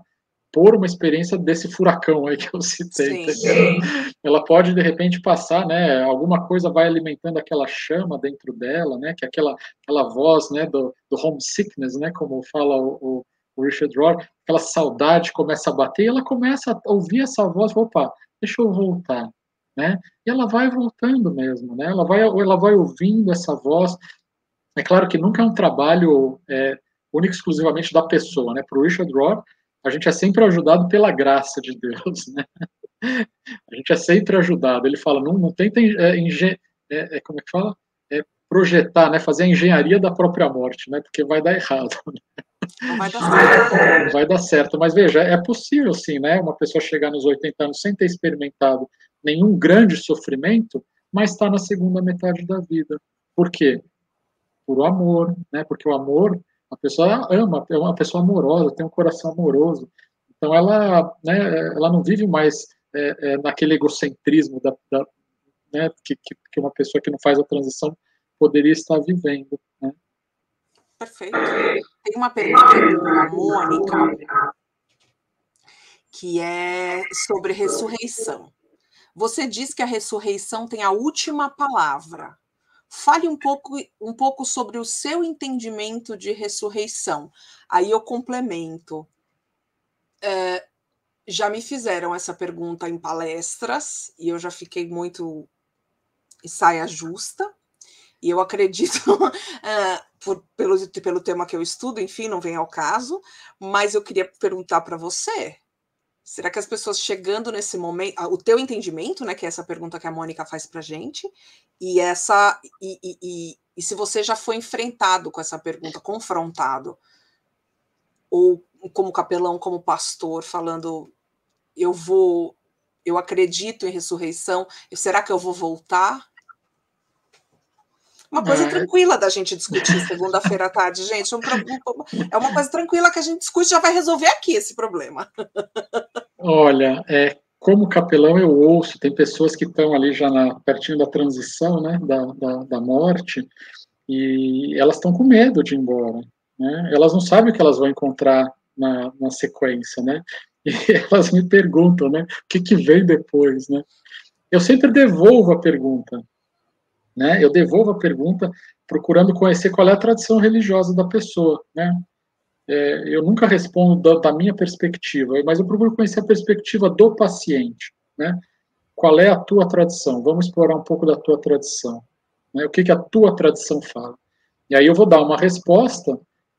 transpor uma experiência desse furacão aí que eu citei. Ela pode, de repente, passar, né, alguma coisa vai alimentando aquela chama dentro dela, né, que é aquela, aquela voz, né, do, do homesickness, né, como fala o, o Richard Rohr, aquela saudade começa a bater, e ela começa a ouvir essa voz, opa, deixa eu voltar, né, e ela vai voltando mesmo, né, ela vai, ela vai ouvindo essa voz. É claro que nunca é um trabalho é, único exclusivamente da pessoa, né, para o Richard Rohr, a gente é sempre ajudado pela graça de Deus, né? A gente é sempre ajudado. Ele fala, não, não tenta, é, engen é, é, como é que fala? É, projetar, né? Fazer a engenharia da própria morte, né? Porque vai dar errado. Não vai dar certo. Não vai dar certo. Mas veja, é possível sim, né? Uma pessoa chegar nos oitenta anos sem ter experimentado nenhum grande sofrimento, mas está na segunda metade da vida. Por quê? Por o amor, né? Porque o amor, a pessoa ama, é uma pessoa amorosa, tem um coração amoroso. Então ela, né, ela não vive mais é, é, naquele egocentrismo da, da, né, que, que uma pessoa que não faz a transição poderia estar vivendo. Né? Perfeito. Tem uma pergunta da Mônica que é sobre ressurreição. Você diz que a ressurreição tem a última palavra. Fale um pouco, um pouco sobre o seu entendimento de ressurreição. Aí eu complemento. É, já me fizeram essa pergunta em palestras e eu já fiquei muito saia justa. E eu acredito, uh, por, pelo, pelo tema que eu estudo, enfim, não vem ao caso, mas eu queria perguntar para você. Será que as pessoas chegando nesse momento, o teu entendimento, né, que é essa pergunta que a Mônica faz para a gente, e essa e, e, e, e se você já foi enfrentado com essa pergunta, confrontado, ou como capelão, como pastor, falando, eu vou, eu acredito em ressurreição, será que eu vou voltar? Uma coisa é. tranquila da gente discutir segunda-feira à tarde, gente. É uma coisa tranquila que a gente discute, já vai resolver aqui esse problema. Olha, é, como capelão eu ouço, tem pessoas que estão ali já na, pertinho da transição, né, da, da, da morte, e elas estão com medo de ir embora. Né? Elas não sabem o que elas vão encontrar na, na sequência, né? E elas me perguntam, né, o que, que vem depois, né? Eu sempre devolvo a pergunta. Né? Eu devolvo a pergunta procurando conhecer qual é a tradição religiosa da pessoa. Né? É, eu nunca respondo da, da minha perspectiva, mas eu procuro conhecer a perspectiva do paciente. Né? Qual é a tua tradição? Vamos explorar um pouco da tua tradição. Né? O que, que a tua tradição fala? E aí eu vou dar uma resposta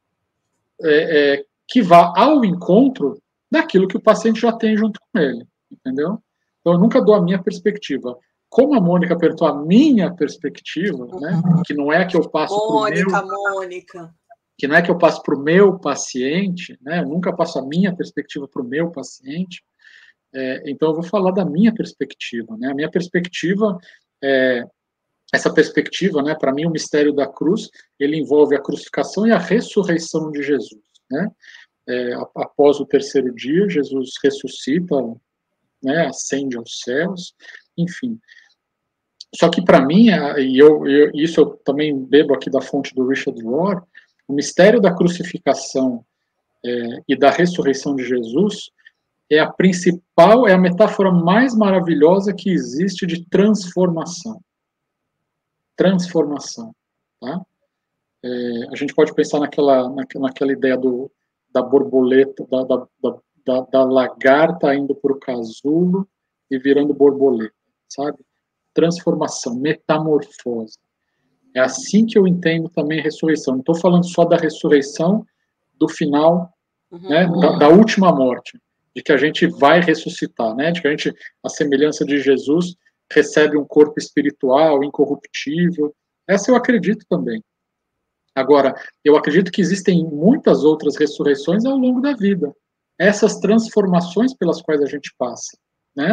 é, é, que vá ao encontro daquilo que o paciente já tem junto com ele. Entendeu? Então eu nunca dou a minha perspectiva. Como a Mônica apertou a minha perspectiva, né, que não é que eu passo para o meu... Mônica, Mônica. Que não é que eu passo para o meu paciente, né, eu nunca passo a minha perspectiva para o meu paciente, é, então eu vou falar da minha perspectiva. Né, a minha perspectiva, é, essa perspectiva, né, para mim, o mistério da cruz, ele envolve a crucificação e a ressurreição de Jesus. Né, é, após o terceiro dia, Jesus ressuscita, né, ascende aos céus, enfim... Só que para mim, e eu, eu, isso eu também bebo aqui da fonte do Richard Rohr, o mistério da crucificação é, e da ressurreição de Jesus é a principal, é a metáfora mais maravilhosa que existe de transformação. Transformação. Tá? É, a gente pode pensar naquela, naquela ideia do, da borboleta, da, da, da, da lagarta indo para o casulo e virando borboleta, sabe? Transformação, metamorfose. É assim que eu entendo também a ressurreição. Não estou falando só da ressurreição do final, uhum. né, da, da última morte, de que a gente vai ressuscitar, né, de que a gente, a semelhança de Jesus, recebe um corpo espiritual, incorruptível. Essa eu acredito também. Agora, eu acredito que existem muitas outras ressurreições ao longo da vida. Essas transformações pelas quais a gente passa, né?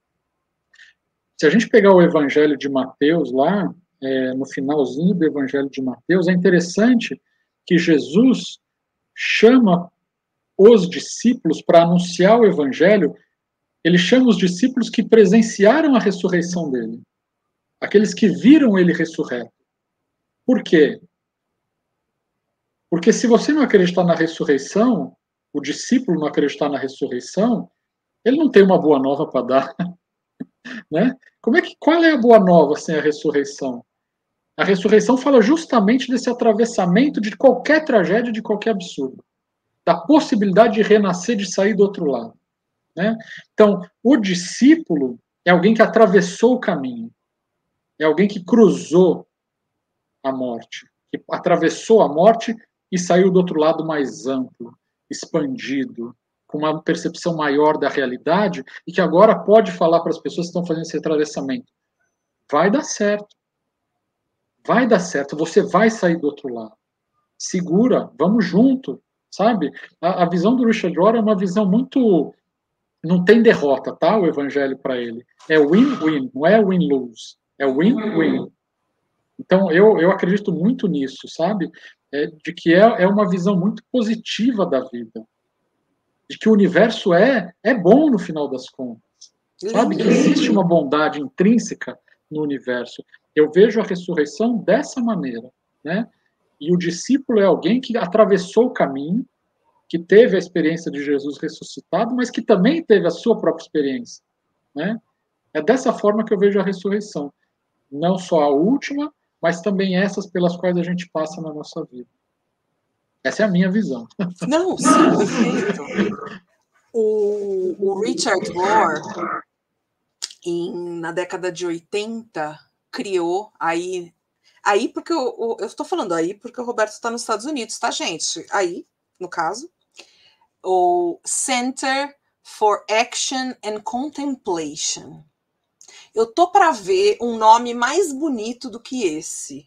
Se a gente pegar o Evangelho de Mateus lá, é, no finalzinho do Evangelho de Mateus, é interessante que Jesus chama os discípulos para anunciar o Evangelho, ele chama os discípulos que presenciaram a ressurreição dele, aqueles que viram ele ressurreto. Por quê? Porque se você não acreditar na ressurreição, o discípulo não acreditar na ressurreição, ele não tem uma boa nova para dar. Né? Como é que, qual é a boa nova sem a ressurreição? A ressurreição fala justamente desse atravessamento de qualquer tragédia, de qualquer absurdo. Da possibilidade de renascer, de sair do outro lado. Né? Então, o discípulo é alguém que atravessou o caminho. É alguém que cruzou a morte. Que atravessou a morte e saiu do outro lado mais amplo, expandido, com uma percepção maior da realidade e que agora pode falar para as pessoas que estão fazendo esse atravessamento. Vai dar certo. Vai dar certo. Você vai sair do outro lado. Segura. Vamos junto. Sabe? A, a visão do Richard Rohr é uma visão muito... Não tem derrota, tá? O evangelho para ele. É win-win. Não é win-lose. É win-win. Então, eu, eu acredito muito nisso, sabe? É, de que é, é uma visão muito positiva da vida. De que o universo é, é bom no final das contas. Sabe? Que existe uma bondade intrínseca no universo. Eu vejo a ressurreição dessa maneira, né? E o discípulo é alguém que atravessou o caminho, que teve a experiência de Jesus ressuscitado, mas que também teve a sua própria experiência, né? É dessa forma que eu vejo a ressurreição. Não só a última, mas também essas pelas quais a gente passa na nossa vida. Essa é a minha visão. Não, sim, perfeito. O, o Richard Rohr, em, na década de oitenta, criou aí... Aí, porque eu estou falando aí porque o Roberto está nos Estados Unidos, tá, gente? Aí, no caso, o Center for Action and Contemplation. Eu tô para ver um nome mais bonito do que esse.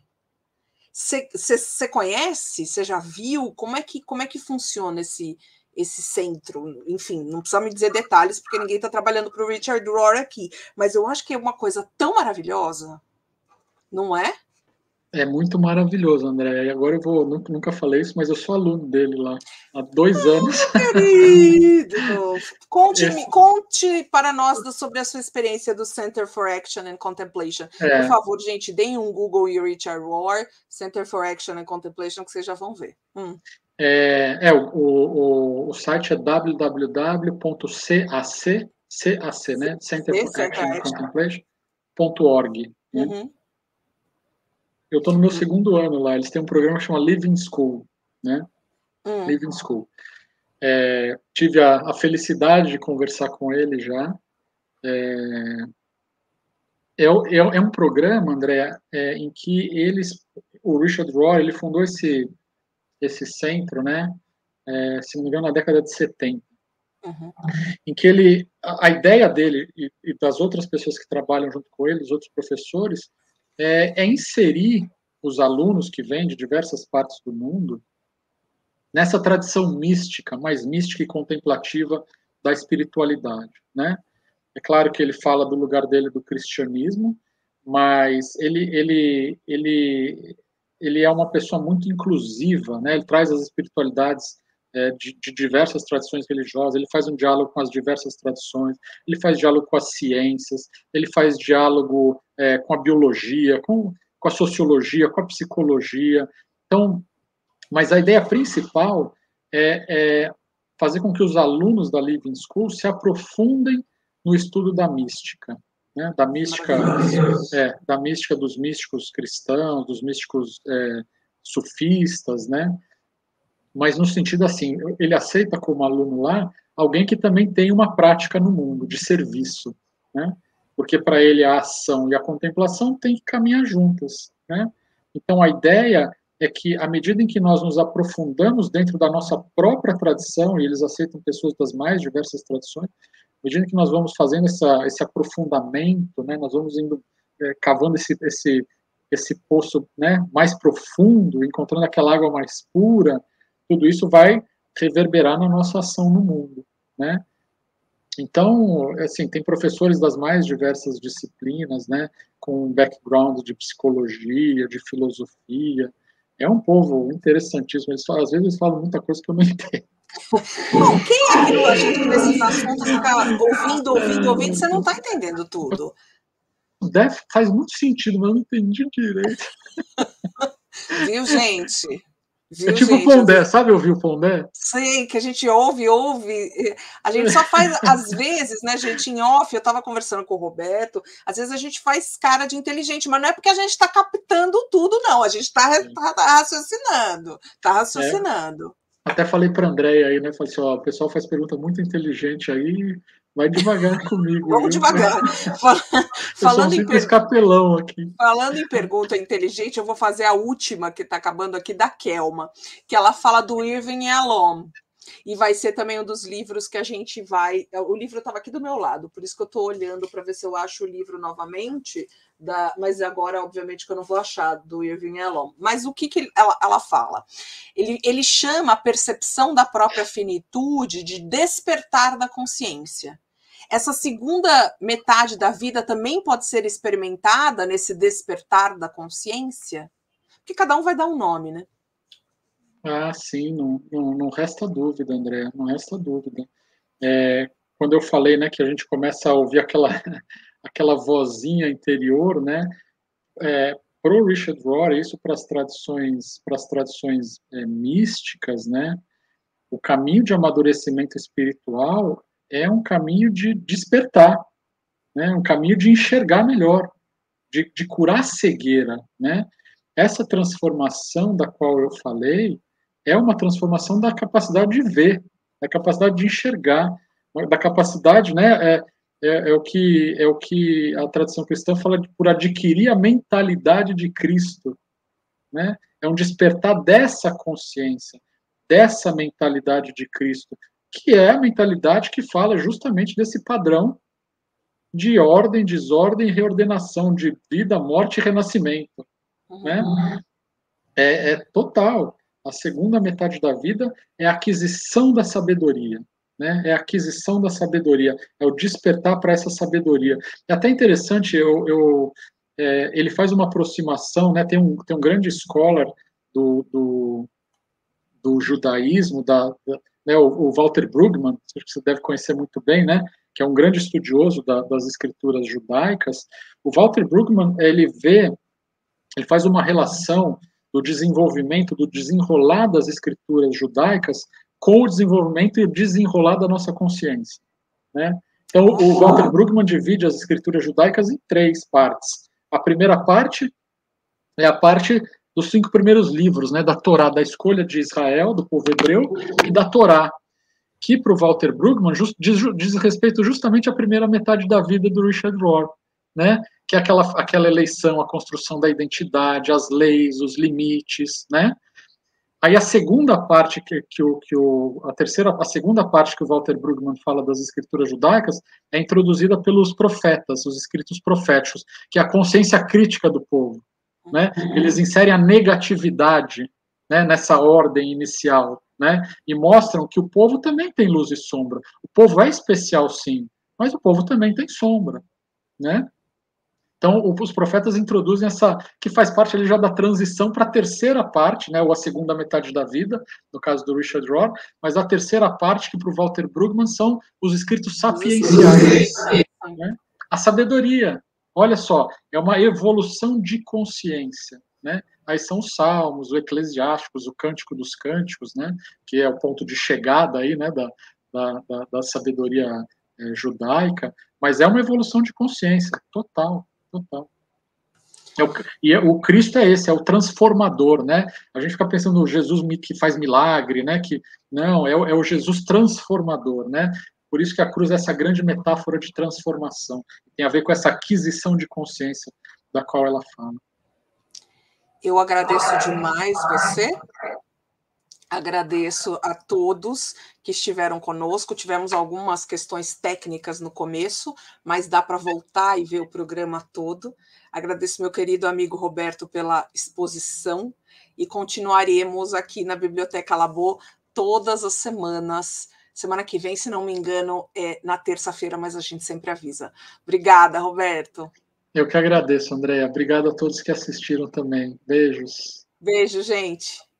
Você conhece? Você já viu? Como é que, como é que funciona esse, esse centro? Enfim, não precisa me dizer detalhes, porque ninguém está trabalhando para o Richard Rohr aqui. Mas eu acho que é uma coisa tão maravilhosa, não é? É muito maravilhoso, André. E agora eu vou, nunca, nunca falei isso, mas eu sou aluno dele lá há dois anos. Ah, querido! Conte, Esse... conte para nós sobre a sua experiência do Center for Action and Contemplation. É. Por favor, gente, deem um Google e Richard Rohr, Center for Action and Contemplation, que vocês já vão ver. Hum. É, é o, o, o site é w w w ponto cac, cac, né? Center for Action and Contemplation ponto org. Né? Uhum. Eu estou no meu segundo ano lá. Eles têm um programa que chama Living School, né? Hum. Living School. É, tive a, a felicidade de conversar com ele já. É, é, é, é um programa, André, é, em que eles, o Richard Rohr, ele fundou esse, esse centro, né? É, se não me engano, na década de setenta. Uhum. Em que ele, a, a ideia dele e, e das outras pessoas que trabalham junto com ele, os outros professores, É, é inserir os alunos que vêm de diversas partes do mundo nessa tradição mística, mais mística e contemplativa da espiritualidade, né? É claro que ele fala do lugar dele do cristianismo, mas ele ele ele ele é uma pessoa muito inclusiva, né? Ele traz as espiritualidades é, de, de diversas tradições religiosas, ele faz um diálogo com as diversas tradições, ele faz diálogo com as ciências, ele faz diálogo é, com a biologia, com, com a sociologia, com a psicologia. Então, mas a ideia principal é, é fazer com que os alunos da Living School se aprofundem no estudo da mística, né? Da mística, é, da mística dos místicos cristãos, dos místicos é, sufistas, né? Mas no sentido assim, ele aceita como aluno lá alguém que também tem uma prática no mundo de serviço, né? Porque para ele a ação e a contemplação têm que caminhar juntas, né? Então a ideia é que à medida em que nós nos aprofundamos dentro da nossa própria tradição, e eles aceitam pessoas das mais diversas tradições, à medida que nós vamos fazendo essa, esse aprofundamento, né? Nós vamos indo é, cavando esse, esse, esse poço, né? Mais profundo, encontrando aquela água mais pura. Tudo isso vai reverberar na nossa ação no mundo, né? Então, assim, tem professores das mais diversas disciplinas, né, com background de psicologia, de filosofia. É um povo interessantíssimo. Eles falam, às vezes eles falam muita coisa que eu não entendo. Bom, quem é que a gente nesses assuntos fica ouvindo, ouvindo, ouvindo, você não está entendendo tudo? Deve, faz muito sentido, mas eu não entendi direito. Viu, gente? Viu, é tipo gente? Pondé, vezes... sabe ouvir o Pondé? Sim, que a gente ouve, ouve. A gente só faz, às vezes, né, gente, em off, eu estava conversando com o Roberto, às vezes a gente faz cara de inteligente, mas não é porque a gente está captando tudo, não. A gente está tá, tá raciocinando, está raciocinando. É. Até falei para a Andréia aí, né? Falei assim, ó, o pessoal faz pergunta muito inteligente aí, vai devagar comigo. Vamos viu? devagar. Falando em per... capelão aqui. Falando em pergunta inteligente, eu vou fazer a última que está acabando aqui da Kelma, que ela fala do Irving Yalom. E vai ser também um dos livros que a gente vai. O livro estava aqui do meu lado, por isso que eu estou olhando para ver se eu acho o livro novamente. Da... Mas agora, obviamente, que eu não vou achar do Irving Yalom. Mas o que, que ela, ela fala? Ele, ele chama a percepção da própria finitude de despertar da consciência. Essa segunda metade da vida também pode ser experimentada nesse despertar da consciência? Porque cada um vai dar um nome, né? Ah, sim, não, não, não resta dúvida, André, não resta dúvida. É, quando eu falei, né, que a gente começa a ouvir aquela, aquela vozinha interior, né, é, para o Richard Rohr, isso para as tradições, para as tradições é, místicas, né, o caminho de amadurecimento espiritual é um caminho de despertar, né, um caminho de enxergar melhor, de, de curar a cegueira, né. Essa transformação da qual eu falei é uma transformação da capacidade de ver, da capacidade de enxergar, da capacidade, né, é, é, é, o, que, é o que a tradição cristã fala de, por adquirir a mentalidade de Cristo, né, é um despertar dessa consciência, dessa mentalidade de Cristo, que é a mentalidade que fala justamente desse padrão de ordem, desordem e reordenação, de vida, morte e renascimento, uhum. né, é, é total. A segunda metade da vida é a aquisição da sabedoria, né? É a aquisição da sabedoria, é o despertar para essa sabedoria. É até interessante, eu, eu, é, ele faz uma aproximação, né? Tem um, tem um grande scholar do, do, do judaísmo, da, da, né? o, o Walter Brueggemann, que você deve conhecer muito bem, né? Que é um grande estudioso da, das escrituras judaicas. O Walter Brueggemann, ele vê, ele faz uma relação do desenvolvimento, do desenrolar das escrituras judaicas com o desenvolvimento e o desenrolar da nossa consciência, né? Então, o Walter Brueggemann divide as escrituras judaicas em três partes. A primeira parte é a parte dos cinco primeiros livros, né, da Torá, da escolha de Israel, do povo hebreu, e da Torá, que para o Walter Brueggemann just, diz, diz respeito justamente à primeira metade da vida do Richard Rohr, né? Que é aquela, aquela eleição, a construção da identidade, as leis, os limites, né? Aí a segunda parte que, que, o, que o, a terceira, a segunda parte que o Walter Brueggemann fala das escrituras judaicas é introduzida pelos profetas, os escritos proféticos, que é a consciência crítica do povo, né? Eles inserem a negatividade, né, nessa ordem inicial, né? E mostram que o povo também tem luz e sombra. O povo é especial, sim, mas o povo também tem sombra, né? Então, os profetas introduzem essa, que faz parte ali já da transição para a terceira parte, né, ou a segunda metade da vida, no caso do Richard Rohr, mas a terceira parte, que para o Walter Brueggemann são os escritos sapienciais, né? A sabedoria, olha só, é uma evolução de consciência, né? Aí são os Salmos, o Eclesiásticos, o Cântico dos Cânticos, né, que é o ponto de chegada aí, né, da, da, da, da sabedoria é, judaica, mas é uma evolução de consciência total. Total. É o, e é, o Cristo é esse, é o transformador, né? A gente fica pensando no Jesus que faz milagre, né? Que não, é, é o Jesus transformador, né? Por isso que a cruz é essa grande metáfora de transformação. Tem a ver com essa aquisição de consciência da qual ela fala. Eu agradeço demais você. Agradeço a todos que estiveram conosco. Tivemos algumas questões técnicas no começo, mas dá para voltar e ver o programa todo. Agradeço meu querido amigo Roberto pela exposição e continuaremos aqui na Biblioteca Labô todas as semanas. Semana que vem, se não me engano, é na terça-feira, mas a gente sempre avisa. Obrigada, Roberto. Eu que agradeço, Andréia. Obrigado a todos que assistiram também. Beijos. Beijo, gente.